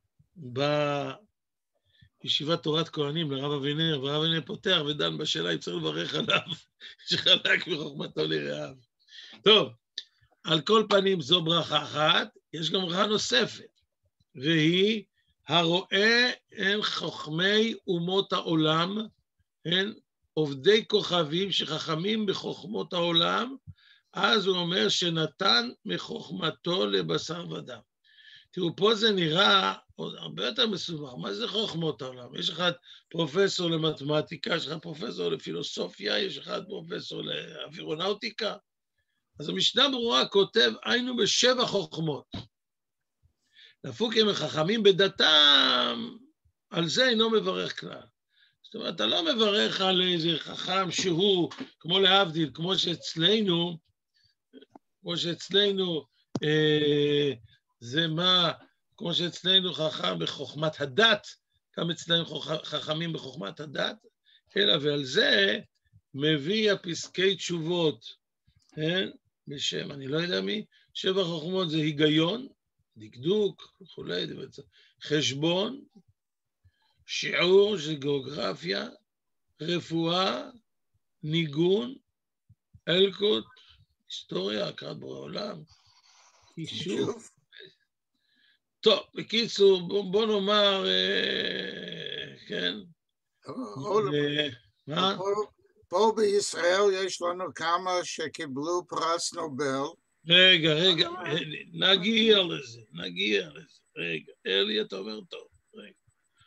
בישיבת תורת כהנים לרב אבינר, והרב אבינר פותח ודן בשאלה אם צריך לברך עליו, שחלק מחוכמתו לרעיו. טוב, על כל פנים זו ברכה אחת, יש גם ברכה נוספת, והיא הרואה הן חכמי אומות העולם, הן עובדי כוכבים שחכמים בחוכמות העולם, אז הוא אומר שנתן מחוכמתו לבשר ודם. תראו, פה זה נראה הרבה יותר מסובך. מה זה חוכמות העולם? יש אחד פרופסור למתמטיקה, יש אחד פרופסור לפילוסופיה, יש אחד פרופסור לאווירונאוטיקה. אז המשנה ברורה כותב, היינו ב7 חוכמות. לפוק הם חכמים בדתם, על זה אינו מברך כלל. זאת אומרת, אתה לא מברך על איזה חכם שהוא, כמו להבדיל, כמו שאצלנו, זה מה, כמו שאצלנו חכם בחוכמת הדת, גם אצלנו חכמים בחוכמת הדת, אלא ועל זה מביא הפסקי תשובות, בשם, אני לא יודע מי, 7 חוכמות זה היגיון, דקדוק, וכולי, חשבון, שיעור של גיאוגרפיה, רפואה, ניגון, אלקוט, היסטוריה, הכרת בורא עולם, יישוב. טוב, בקיצור, בוא נאמר, כן. מה? פה בישראל יש לנו כמה שקיבלו פרס נובל. רגע, נגיע לזה. רגע, אלי, אתה אומר טוב. רגע.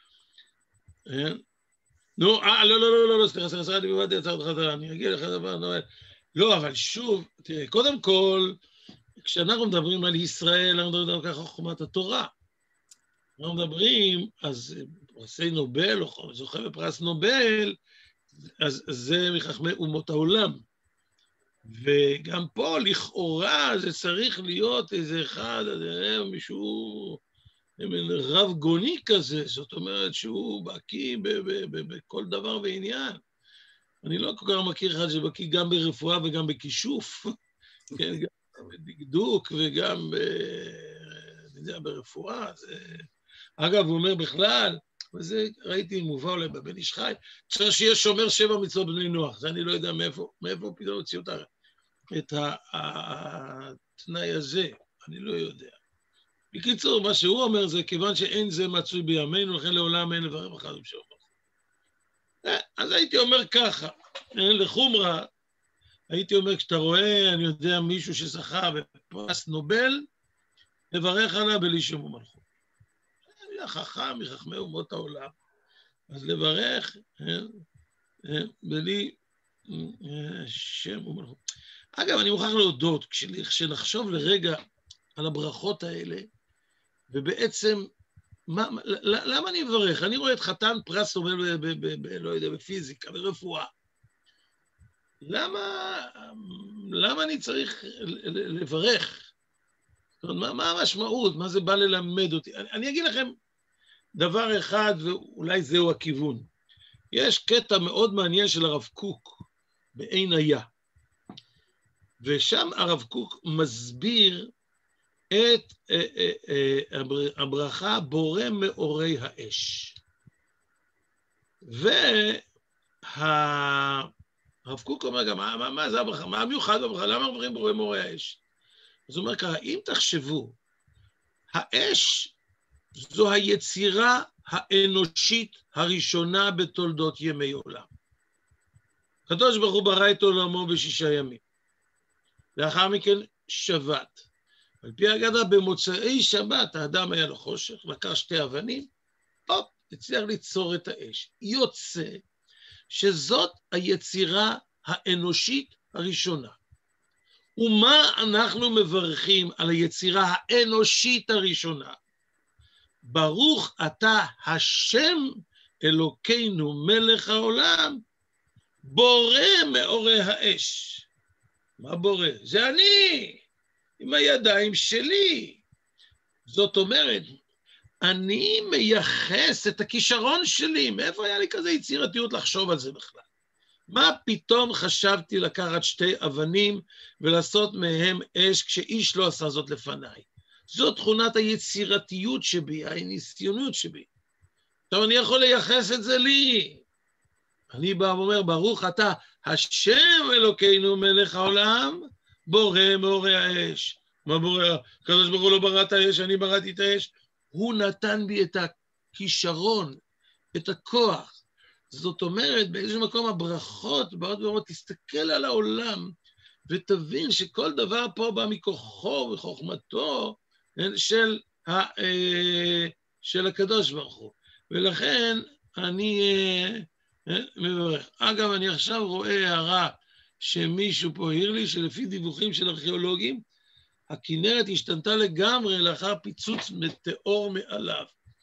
נו, לא, סליחה, אני בבאתי הצעת חדרה, אני אגיע לך דבר, לא, אבל שוב, תראה, קודם כל, כשאנחנו מדברים על ישראל, אנחנו מדברים ככה חוכמת התורה. אנחנו מדברים, אז פרסי נובל, או זוכה בפרס נובל, אז זה מחכמי אומות העולם. וגם פה, לכאורה, זה צריך להיות איזה אחד, מישהו רב גוני כזה, זאת אומרת שהוא בקיא בכל דבר ועניין. אני לא כל כך מכיר אחד שבקיא גם ברפואה וגם בכישוף, כן, גם בדקדוק וגם ברפואה. אגב, הוא אומר בכלל, וזה ראיתי מובא אולי בבן איש חי, צריך שיהיה שומר 7 מצוות בני נוח, זה אני לא יודע מאיפה פתאום הוציאו את התנאי הזה, אני לא יודע. בקיצור, מה שהוא אומר זה, כיוון שאין זה מצוי בימינו, לכן לעולם אין לברך אחד ומשהו. אז הייתי אומר ככה, לחומרה, הייתי אומר, כשאתה רואה, אני יודע, מישהו שזכה בפרס נובל, לברך עליו בלי שם ומלכות. היה חכם מחכמי אומות העולם, אז לברך בלי שם ומלכות. אגב, אני מוכרח להודות, כשנחשוב לרגע על הברכות האלה, ובעצם, למה אני מברך? אני רואה את חתן פרס נובל, לא יודע, בפיזיקה, ברפואה. למה אני צריך לברך? מה המשמעות? מה זה בא ללמד אותי? אני אגיד לכם דבר אחד, ואולי זהו הכיוון. יש קטע מאוד מעניין של הרב קוק, בעין היה. ושם הרב קוק מסביר את הברכה בורא מאורי האש. והרב קוק אומר גם, מה זה הברכה? מה המיוחד בברכה? למה אומרים בורא מאורי האש? אז הוא אומר ככה, אם תחשבו, האש זו היצירה האנושית הראשונה בתולדות ימי עולם. הקדוש ברוך הוא ברא את עולמו ב6 ימים. לאחר מכן שבת. על פי ההגדה, במוצאי שבת, האדם היה לו חושך, לקח 2 אבנים, הצליח ליצור את האש. יוצא שזאת היצירה האנושית הראשונה. ומה אנחנו מברכים על היצירה האנושית הראשונה? ברוך אתה השם אלוקינו מלך העולם, בורא מאורי האש. מה בורא? זה אני, עם הידיים שלי. זאת אומרת, אני מייחס את הכישרון שלי. מאיפה היה לי כזה יצירתיות לחשוב על זה בכלל? מה פתאום חשבתי לקחת 2 אבנים ולעשות מהם אש כשאיש לא עשה זאת לפניי? זאת תכונת היצירתיות שבי, הניסיונות שבי. עכשיו אני יכול לייחס את זה לי. אני בא ואומר, ברוך אתה השם אלוקינו מלך העולם, בורא מאורי האש. מה בורא? הקדוש ברוך הוא לא ברא את האש, אני בראתי את האש. הוא נתן בי את הכישרון, את הכוח. זאת אומרת, באיזשהו מקום הברכות באות ואומרות, תסתכל על העולם, ותבין שכל דבר פה בא מכוחו וחוכמתו של הקדוש ברוך הוא. ולכן אני מברך. אגב, אני עכשיו רואה הערה שמישהו פה העיר לי, שלפי דיווחים של ארכיאולוגים, הכנרת השתנתה לגמרי לאחר פיצוץ מטאור מעליו.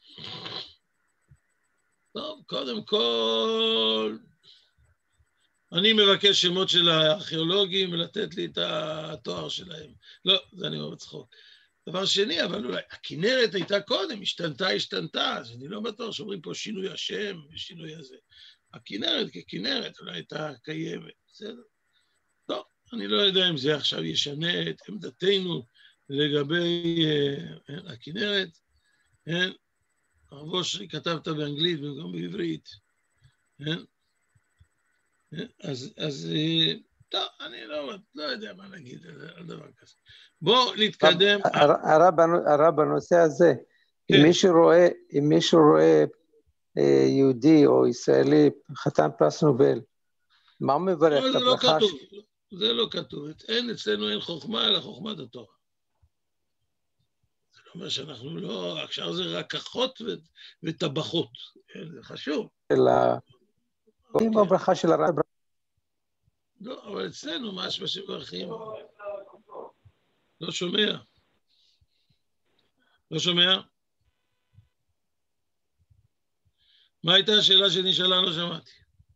טוב, קודם כל, אני מבקש שמות של הארכיאולוגים ולתת לי את התואר שלהם. לא, זה אני אומר בצחוק. דבר שני, אבל אולי, הכנרת הייתה קודם, השתנתה, אז אני לא בטוח שאומרים פה שינוי השם ושינוי הזה. הכנרת ככנרת אולי הייתה קיימת, בסדר? טוב, אני לא יודע אם זה עכשיו ישנה את עמדתנו לגבי הכנרת. הרב אושרי כתבת באנגלית במקום בעברית. אז טוב, אני לא יודע מה להגיד על דבר כזה. בואו נתקדם. הרב, בנושא הזה, אם מישהו רואה יהודי או ישראלי חתן פרס נובל, מה הוא מברך? לא, זה לא כתוב. זה לא כתוב. אצלנו אין חוכמה, אלא חוכמת התורה. זה לא אומר שאנחנו לא, עכשיו זה רק אחות וטבחות. זה חשוב. עם הברכה של הרב. לא, אבל אצלנו משהו שמברכים. לא שומע. לא שומע? מה הייתה השאלה שנשאלה? לא שמעתי.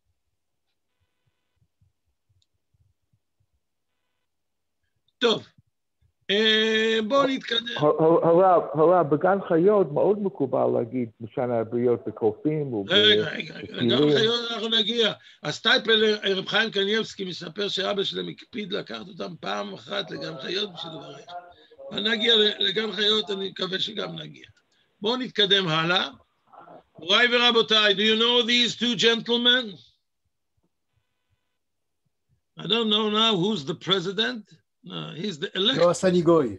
טוב, בואו נתקדם. הרב, בגן חיות מאוד מקובל להגיד משנה הבריות בקופים. רגע, לגן חיות אנחנו נגיע. הסטייפל, רב חיים קניבסקי מספר שאבא שלהם הקפיד לקחת אותם פעם אחת לגן חיות בשביל לברך. נגיע לגן חיות, אני מקווה שגם נגיע. בואו נתקדם הלאה. מוריי ורבותיי, do you know these 2 gentlemen? I don't know now who's the president. No, he's the elect. לא עשה ניגוי.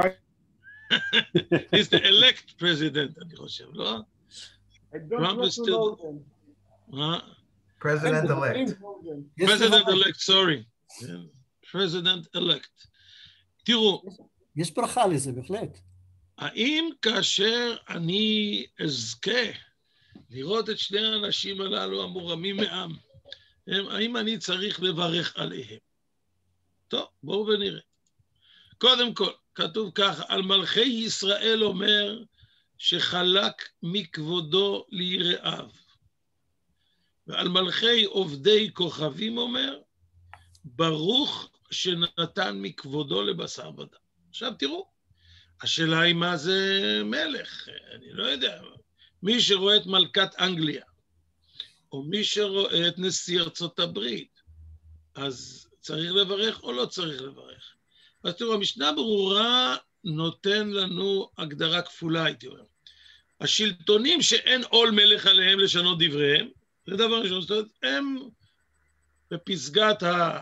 He's the elect president, אני חושב, לא? Trump is still... President elect. President elect, sorry. President elect. תראו. יש ברכה לזה, בהחלט. האם כאשר אני אזכה לראות את 2 האנשים הללו המורמים מעם, האם אני צריך לברך עליהם? טוב, בואו ונראה. קודם כל, כתוב ככה, על מלכי ישראל אומר שחלק מכבודו ליראיו. ועל מלכי עובדי כוכבים אומר, ברוך שנתן מכבודו לבשר ודם. עכשיו תראו, השאלה היא מה זה מלך, אני לא יודע. מי שרואה את מלכת אנגליה, או מי שרואה את נשיא ארצות הברית, אז צריך לברך או לא צריך לברך. אז תראו, המשנה ברורה נותן לנו הגדרה כפולה, הייתי אומר. השלטונים שאין עול מלך עליהם לשנות דבריהם, זה דבר ראשון, זאת אומרת, הם בפסגת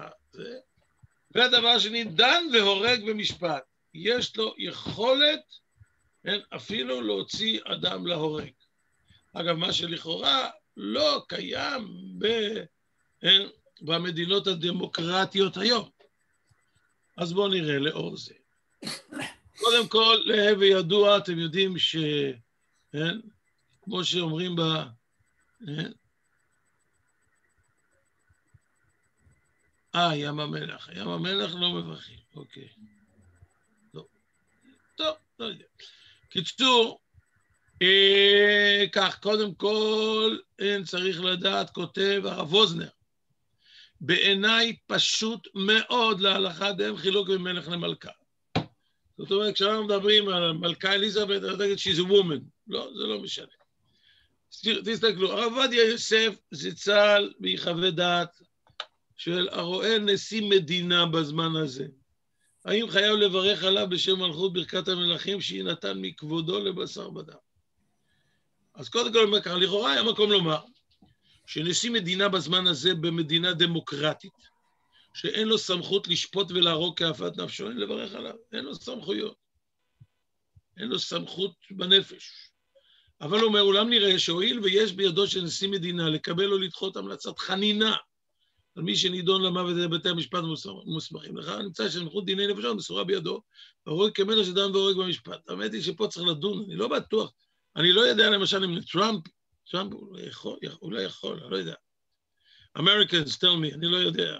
והדבר השני, דן והורג במשפט. יש לו יכולת אפילו להוציא אדם להורג. אגב, מה שלכאורה לא קיים במדינות הדמוקרטיות היום. אז בואו נראה לאור זה. קודם כל, להווה ידוע, אתם יודעים כמו שאומרים ים המלח. ים המלח לא מברכים, אוקיי. לא. טוב, לא יודע. קיצור, כך, קודם כל, צריך לדעת, כותב הרב ווזנר, בעיניי פשוט מאוד להלכה דהם חילוק ממלך למלכה. זאת אומרת, כשאנחנו מדברים על מלכה אליזבת, אני תגיד she's a woman. לא, זה לא משנה. תסתכלו, הרב עובדיה יוסף זצ"ל ביחווה דעת של הרואה נשיא מדינה בזמן הזה. האם חייב לברך עליו בשם מלכות ברכת המלכים שהיא נתן מכבודו לבשר בדם? אז קודם כל, לכאורה היה מקום לומר שנשיא מדינה בזמן הזה במדינה דמוקרטית, שאין לו סמכות לשפוט ולהרוג כאפת נפשו, אין לברך עליו, אין לו סמכויות. אין לו סמכות בנפש. אבל הוא אומר, אולם נראה שהואיל ויש בידו של נשיא מדינה לקבל או לדחות המלצת חנינה על מי שנידון למוות בבתי המשפט מוסמכים לך, נמצא שמלכות דיני נפשות מסורה בידו, והרוג כמלך שדן והורג במשפט. האמת היא שפה צריך לדון, אני לא בטוח, אני לא יודע למשל אם טראמפ אולי יכול, אני לא יודע. Americans, tell me, אני לא יודע.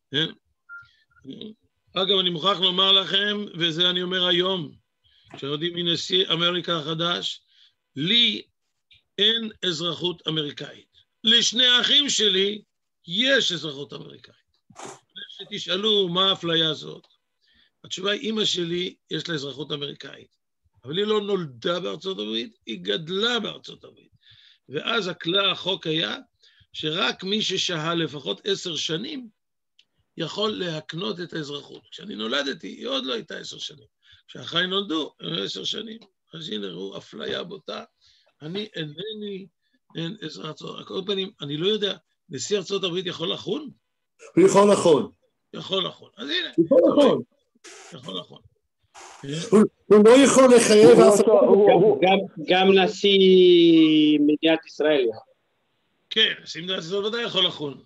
אגב, אני מוכרח לומר לכם, וזה אני אומר היום, כשיודעים מנשיא אמריקה החדש, לי אין אזרחות אמריקאית. לשני האחים שלי יש אזרחות אמריקאית. שתשאלו מה האפליה הזאת. התשובה היא, אמא שלי יש לה אזרחות אמריקאית. אבל היא לא נולדה בארצות הברית, היא גדלה בארצות הברית. ואז החוק היה שרק מי ששהה לפחות 10 שנים יכול להקנות את האזרחות. כשאני נולדתי, היא עוד לא הייתה 10 שנים. כשאחריי נולדו, 10 שנים. אז הנה, ראו, אפליה בוטה. אני אינני, אין אזרחות. על כל פנים, אני לא יודע, נשיא ארצות הברית יכול לחון? הוא יכול לחון. יכול לחון. אז הנה. יכול לחון. יכול לחון. הוא לא יכול לחייב... גם נשיא מדינת ישראל. כן, נשיא מדינת ישראל ודאי יכול לחון.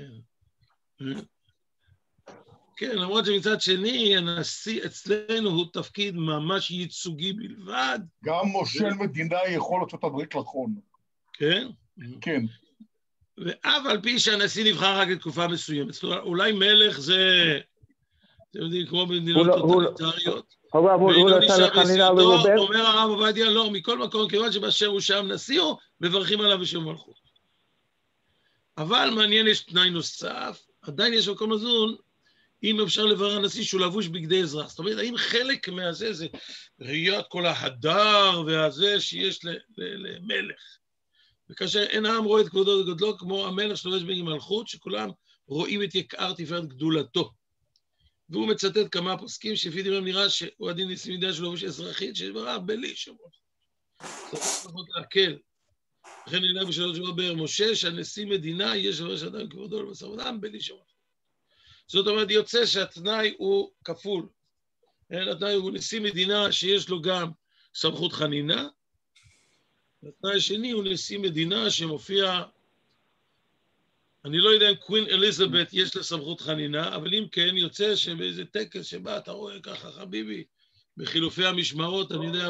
כן, למרות שמצד שני, הנשיא אצלנו הוא תפקיד ממש ייצוגי בלבד. גם מושל מדינה יכול ארצות הברית לחון. כן? כן. ואף על פי שהנשיא נבחר רק לתקופה מסוימת. אולי מלך זה, אתם יודעים, כמו במדינות טוטליטריות. הוא נתן לחנינה לרוברט? אומר הרב עובדיה, לא, מכל מקום, כיוון שבאשר הוא שם נשיא, מברכים עליו בשם מלכות. אבל מעניין, יש תנאי נוסף, עדיין יש מקום לדון, אם אפשר לברר הנשיא שהוא לבוש בגדי אזרח. זאת אומרת, האם חלק מהזה זה ראיית כל ההדר והזה שיש למלך. וכאשר אין העם רואה את כבודו וגודלו, כמו המלך שלובש בגדי מלכות, שכולם רואים את יקר תפארת גדולתו. והוא מצטט כמה פוסקים שלפי דבריהם נראה שהוא הדין נשיא מדינה שלובש אזרחית, שברא בלי שמות. זאת אומרת להקל. לכן נראה בשלוש שבוע באר משה, שהנשיא מדינה יש לבש אדם כבודו לבשר אדם בלי שמות. זאת אומרת, יוצא שהתנאי הוא כפול. התנאי הוא נשיא מדינה שיש לו גם סמכות חנינה, והתנאי השני הוא נשיא מדינה שמופיע, אני לא יודע אם קווין אליזבת יש לה סמכות חנינה, אבל אם כן, יוצא שבאיזה טקס שבה אתה רואה ככה, חביבי, בחילופי המשמרות, אני יודע...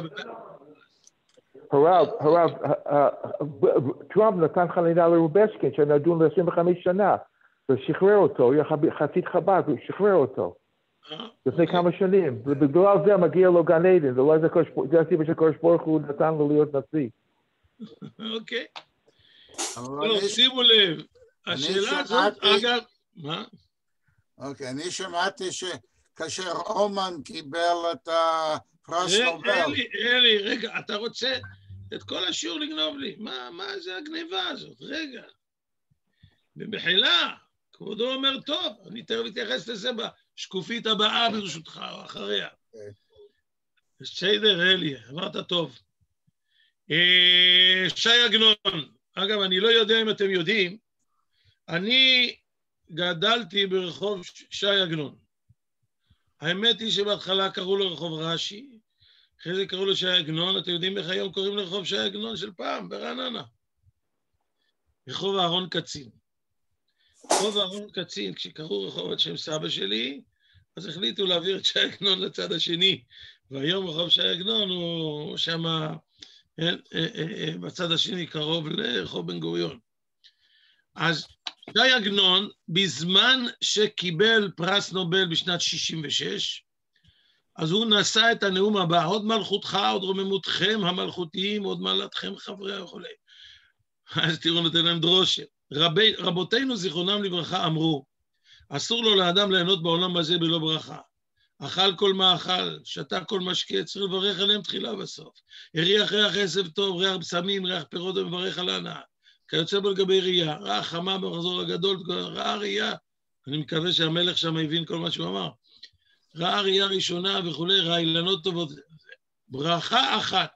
הרב, טראמפ נתן חנינה לרובסקין, שנדון ל-25 שנה. ושחרר אותו, הוא חסיד חב"ד, הוא שחרר אותו. לפני כמה שנים. ובגלל זה מגיע לו גן עדן, זה הסיבה שהקדוש ברוך הוא נתן לו להיות נשיא. אוקיי. שימו לב, השאלה הזאת, אגב, מה? אוקיי, אני שמעתי שכאשר אומן קיבל את הפרס נובל. אלי, רגע, אתה רוצה את כל השיעור לגנוב לי? מה זה הגניבה הזאת? רגע. במחילה, כבודו אומר, טוב, אני תכף אתייחס לזה בשקופית הבאה ברשותך, או אחריה. בסדר, אלי, אמרת טוב. שי עגנון, אגב, אני לא יודע אם אתם יודעים, אני גדלתי ברחוב שי עגנון. האמת היא שבהתחלה קראו לו רחוב רש"י, אחרי זה קראו לו שי עגנון, אתם יודעים איך היום קוראים לרחוב שי עגנון של פעם, ברעננה. רחוב אהרון קצין. רחוב אהרון קצין, כשקראו רחוב על שם סבא שלי, אז החליטו להעביר את שי עגנון לצד השני, והיום רחוב שי עגנון הוא שם בצד השני קרוב לרחוב בן גוריון. אז שי עגנון, בזמן שקיבל פרס נובל בשנת 66, אז הוא נשא את הנאום הבא, עוד מלכותך, עוד רוממותכם המלכותיים, עוד מעלתכם חברי וכולי. אז תראו, נותן להם דרושה. רבותינו זיכרונם לברכה אמרו, אסור לו לאדם ליהנות בעולם הזה בלא ברכה. אכל כל מאכל, שתה כל משקה, צריך לברך עליהם תחילה בסוף. הריח ריח עשב טוב, ריח בשמים, ריח פירות ומברך על ההנאה. כיוצא בו לגבי ראייה, ראה חמה במחזור הגדול, ראה ראייה, אני מקווה שהמלך שם הבין כל מה שהוא אמר. ראה ראייה ראשונה וכולי, ראה אילנות טובות. ברכה אחת.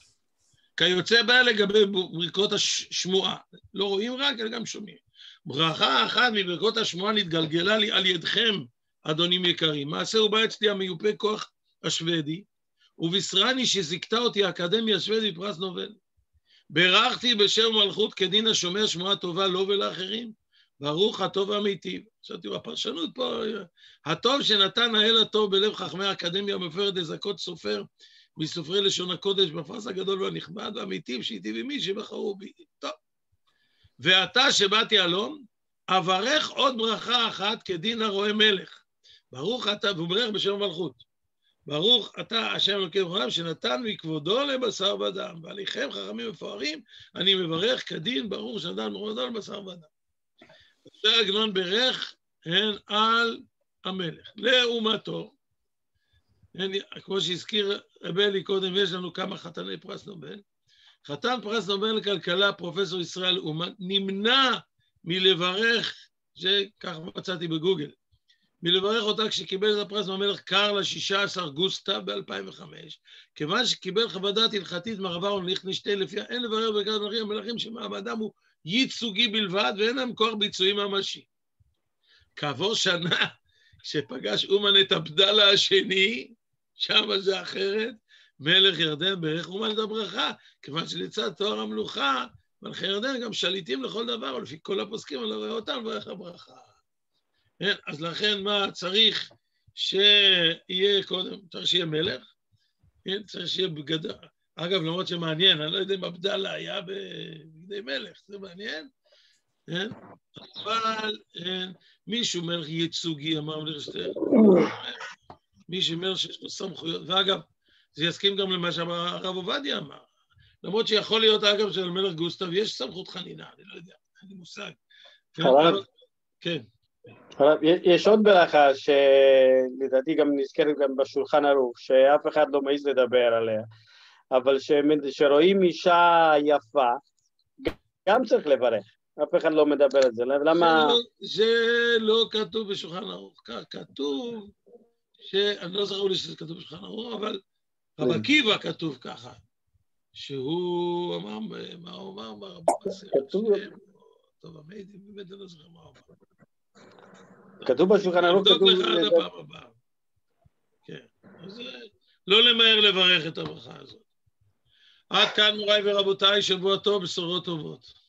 כיוצא בה לגבי ברכות השמועה. לא רואים רק, אלא גם שומעים. ברכה אחת מברכות השמועה נתגלגלה לי על ידכם, אדונים יקרים. מעשה הוא בא אצלי המיופה כוח השוודי, ובישרני שזיקתה אותי האקדמיה השוודי בפרס נובל. ברכתי בשם מלכות כדין השומר שמועה טובה לו ולאחרים. ברוך הטוב והמיטיב. עכשיו תראו, הפרשנות פה, הטוב שנתן האל הטוב בלב חכמי האקדמיה המפארת לזכות סופר, מסופרי לשון הקודש בפרס הגדול והנכבד, והמיטיב שהיטיב עם מי שבחרו בי. טוב. ואתה שבאתי אלון, אברך עוד ברכה אחת כדין הרואה מלך. ברוך אתה, והוא ברך בשם מלכות. ברוך אתה השם אלוקי העולם שנתן מכבודו לבשר ודם, ועליכם חכמים מפוארים, אני מברך כדין ברוך שנתן מכבודו לבשר ודם. שי עגנון ברך הן על המלך. לעומתו, כמו שהזכיר רבלי קודם, יש לנו כמה חתני פרס נובל. חתן פרס נובל לכלכלה, פרופסור ישראל אומן, נמנע מלברך, שכך מצאתי בגוגל, מלברך אותה כשקיבל את הפרס מהמלך קרל 16 גוסטה ב-2005, כיוון שקיבל חוות דעת הלכתית מהרב אהרון ליכטנשטיין, לפיה אין לברך ברכת המלכים שמעמדם הוא ייצוגי בלבד ואין להם כוח ביצועי ממשי. כעבור שנה, כשפגש אומן את עבדאללה השני, שם זה אחרת, מלך ירדן ברך אומן את הברכה, כיוון שלצד תואר המלוכה, מלכי ירדן גם שליטים לכל דבר, ולפי כל הפוסקים אני לא רואה אותם לברך הברכה. אז לכן מה צריך שיהיה קודם? צריך שיהיה מלך, צריך שיהיה בגדה. אגב, למרות שמעניין, אני לא יודע אם עבדאללה היה בגדי מלך, זה מעניין. אבל מישהו מלך ייצוגי, אמר מלכשטיין, מישהו מלך שיש לו סמכויות, ואגב, זה יסכים גם למה שהרב עובדיה אמר, למרות שיכול להיות, אגב, של מלך גוסטב, יש סמכות חנינה, אני לא יודע, אין לי מושג. כן. יש עוד ברכה שלדעתי גם נזכרת גם בשולחן ערוך, שאף אחד לא מעז לדבר עליה, אבל שרואים אישה יפה, גם צריך לברך, אף אחד לא מדבר על זה, למה? זה לא כתוב בשולחן ערוך, כתוב, אני לא זכור לי שזה כתוב בשולחן ערוך, אבל רב עקיבא כתוב ככה, שהוא אמר, מה הוא אמר ברב עקיבא? טוב, המיידים, באמת אני לא זוכר מה הוא אמר. כתוב בשולחן ערוך, כתוב לך עד הפעם הבאה. כן, אז לא למהר לברך את הברכה הזאת. עד כאן מוריי ורבותיי, שבוע טוב, בשורות טובות.